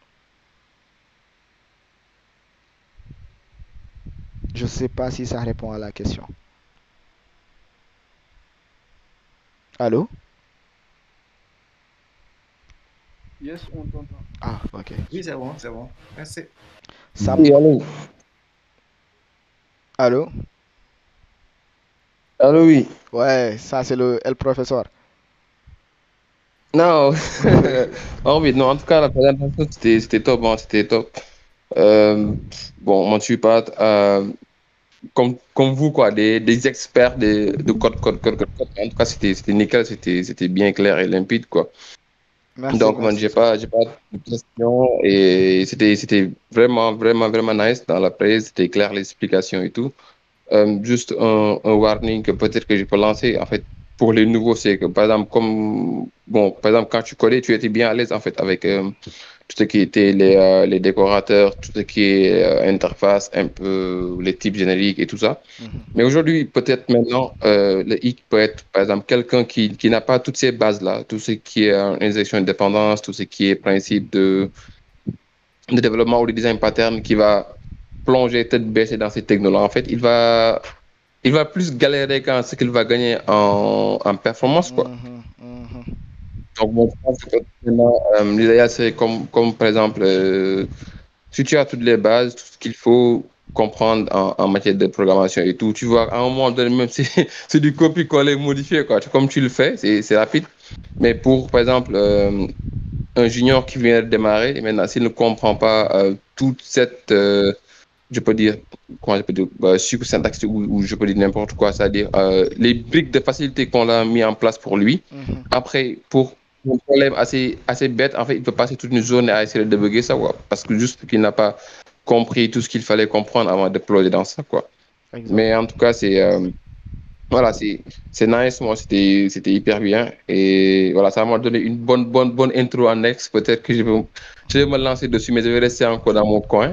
Je ne sais pas si ça répond à la question. Allô? Yes, on t'entend. Ah, ok. Oui, c'est bon. Merci. Oui, allô? Allô? Allô, oui. Ouais, ça c'est le professeur. Non, oh, oui, non, en tout cas, la présentation, c'était top, hein, c'était top. Bon, moi, je suis pas comme vous, quoi, des experts de code. En tout cas, c'était nickel, c'était bien clair et limpide, quoi. Merci, Donc, moi, j'ai pas de questions et c'était vraiment nice dans la presse, c'était clair l'explication et tout. Juste un warning que peut-être que je peux lancer, en fait, pour les nouveaux, c'est que, par exemple, quand tu codais, tu étais bien à l'aise, en fait, avec tout ce qui était les décorateurs, tout ce qui est interface, un peu les types génériques et tout ça. Mais aujourd'hui, peut-être maintenant, le hic peut être, par exemple, quelqu'un qui n'a pas toutes ces bases-là, tout ce qui est injection de dépendance, tout ce qui est principe de développement ou de design pattern, qui va plonger tête baissée dans ces technologies. En fait, il va plus galérer quand ce qu'il va gagner en performance, quoi. Donc, moi, je pense que l'idéal serait comme par exemple, si tu as toutes les bases, tout ce qu'il faut comprendre en matière de programmation et tout, tu vois, à un moment donné, même si c'est du copier-coller modifié, quoi. Comme tu le fais, c'est rapide. Mais pour, par exemple, un junior qui vient de démarrer, et maintenant, s'il ne comprend pas toute cette, je peux dire, comment je peux dire, syntaxe ou je peux dire n'importe quoi, c'est-à-dire les briques de facilité qu'on a mis en place pour lui. Après, pour un problème assez bête, en fait, il peut passer toute une journée à essayer de débugger ça, quoi, parce que juste qu'il n'a pas compris tout ce qu'il fallait comprendre avant de plonger dans ça, quoi. Mais en tout cas, voilà, c'est nice. Moi, c'était hyper bien. Et voilà, ça m'a donné une bonne intro annexe. Peut-être que je vais me lancer dessus, mais je vais rester encore dans mon coin.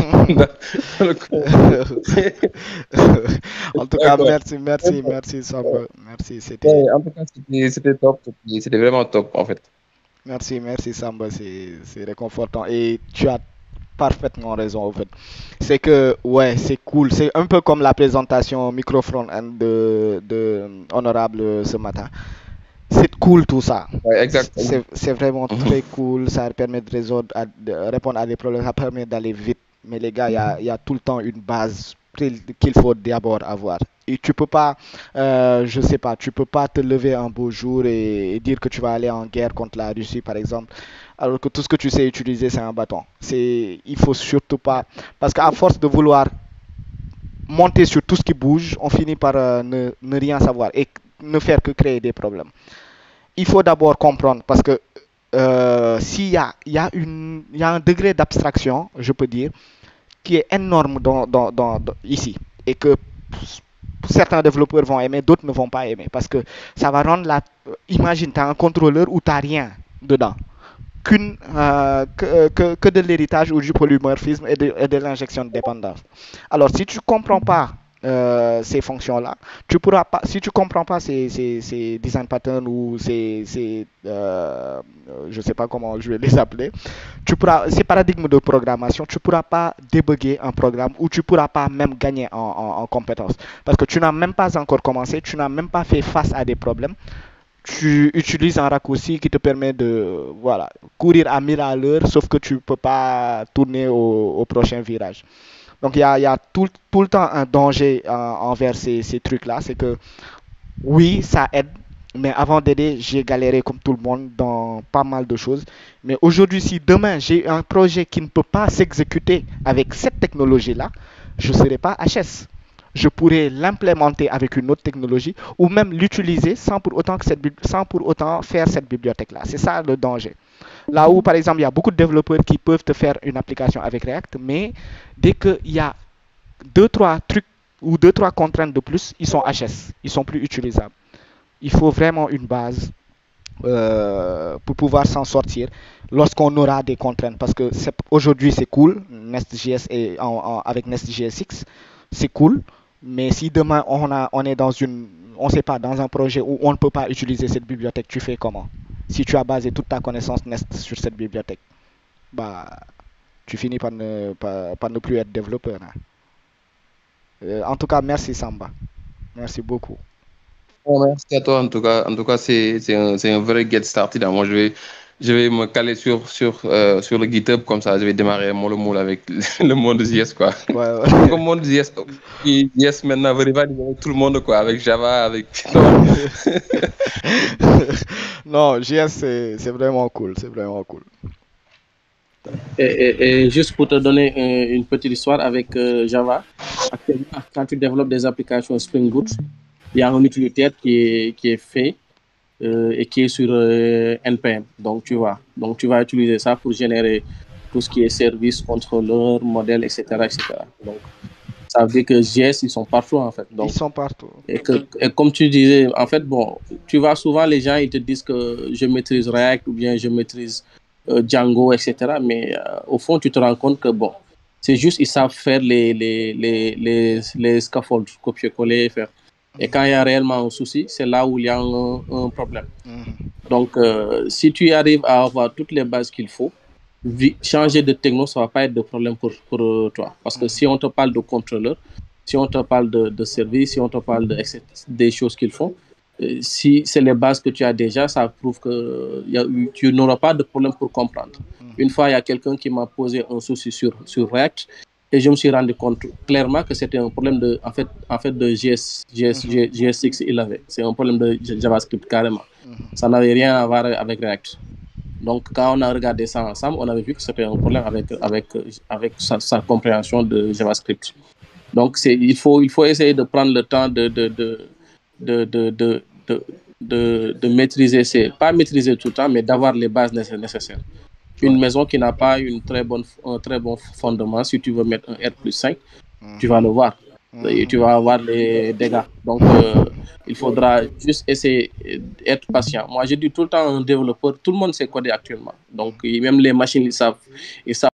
En tout cas, merci, Samba. Merci, ouais, en tout cas, c'était top. C'était vraiment top, en fait. Merci, Samba. C'est réconfortant. Et tu as parfaitement raison, en fait. C'est que, ouais, c'est cool. C'est un peu comme la présentation micro front-end de Honorable ce matin. C'est cool tout ça. Ouais, exactement. C'est vraiment très cool. Ça permet de répondre à des problèmes. Ça permet d'aller vite. Mais les gars, il y a tout le temps une base qu'il faut d'abord avoir. Et tu peux pas, je sais pas, tu peux pas te lever un beau jour et dire que tu vas aller en guerre contre la Russie, par exemple, alors que tout ce que tu sais utiliser, c'est un bâton. Il faut surtout pas, parce qu'à force de vouloir monter sur tout ce qui bouge, on finit par ne rien savoir et ne faire que créer des problèmes. Il faut d'abord comprendre, parce que s'il y a un degré d'abstraction, je peux dire, qui est énorme ici, et que certains développeurs vont aimer, d'autres ne vont pas aimer, parce que ça va rendre imagine, tu as un contrôleur où tu n'as rien dedans, que de l'héritage ou du polymorphisme et de l'injection de dépendance. Alors, si tu ne comprends pas ces fonctions-là, tu pourras pas, si tu comprends pas ces design patterns ou je sais pas comment je vais les appeler, ces paradigmes de programmation, tu pourras pas débugger un programme ou tu pourras pas même gagner en compétences, parce que tu n'as même pas encore commencé, tu n'as même pas fait face à des problèmes. Tu utilises un raccourci qui te permet de courir à 1000 à l'heure, sauf que tu ne peux pas tourner au prochain virage. Donc il y a tout le temps un danger envers ces trucs-là. C'est que oui, ça aide, mais avant d'aider, j'ai galéré comme tout le monde dans pas mal de choses. Mais aujourd'hui, si demain j'ai un projet qui ne peut pas s'exécuter avec cette technologie-là, je ne serai pas HS. Je pourrais l'implémenter avec une autre technologie ou même l'utiliser sans pour autant faire cette bibliothèque-là. C'est ça le danger. Là où, par exemple, il y a beaucoup de développeurs qui peuvent te faire une application avec React, mais dès qu'il y a 2-3 trucs ou 2-3 contraintes de plus, ils sont HS, ils sont plus utilisables. Il faut vraiment une base pour pouvoir s'en sortir lorsqu'on aura des contraintes. Parce que aujourd'hui, c'est cool, Nest.js avec Nest.js 6, c'est cool. Mais si demain on est dans un projet où on ne peut pas utiliser cette bibliothèque, tu fais comment? Si tu as basé toute ta connaissance Nest sur cette bibliothèque, tu finis par ne plus être développeur. En tout cas, merci Samba. Merci beaucoup. Merci à toi. En tout cas, c'est un vrai get started. Moi, je vais me caler sur le GitHub, comme ça, je vais démarrer le moule avec le monde JS, quoi. Ouais. Comme monde JS maintenant va rivaliser avec tout le monde, quoi, avec Java, avec Python. Non, JS, c'est vraiment cool, c'est vraiment cool. Et juste pour te donner une petite histoire avec Java, actuellement, quand tu développes des applications Spring Boot, il y a un utilitaire qui est fait et qui est sur NPM. Donc tu vas utiliser ça pour générer tout ce qui est service, contrôleur, modèle, etc., etc. Donc ça veut dire que JS, ils sont partout en fait. Donc, ils sont partout. Et comme tu disais, en fait, tu vois souvent les gens, ils te disent que je maîtrise React ou bien je maîtrise Django, etc. Mais au fond, tu te rends compte que bon, c'est juste ils savent faire les scaffolds, copier-coller, faire. Et quand il y a réellement un souci, c'est là où il y a un problème. Donc, si tu arrives à avoir toutes les bases qu'il faut, changer de techno, ça ne va pas être de problème pour toi. Parce que si on te parle de contrôleur, si on te parle de service, si on te parle des choses qu'ils font, si c'est les bases que tu as déjà, ça prouve que tu n'auras pas de problème pour comprendre. Une fois, il y a quelqu'un qui m'a posé un souci sur React et je me suis rendu compte clairement que c'était un problème de JSX il avait. C'est un problème de JavaScript carrément. Ça n'avait rien à voir avec React. Donc, quand on a regardé ça ensemble, on avait vu que c'était un problème avec sa compréhension de JavaScript. Donc, il faut essayer de prendre le temps de maîtriser, pas maîtriser tout le temps, mais d'avoir les bases nécessaires. Une maison qui n'a pas un très bon fondement, si tu veux mettre un R+5, tu vas le voir. Et tu vas avoir les dégâts. Donc, il faudra juste essayer d'être patient. Moi, je dis tout le temps à un développeur, tout le monde sait coder actuellement. Donc, même les machines, ils savent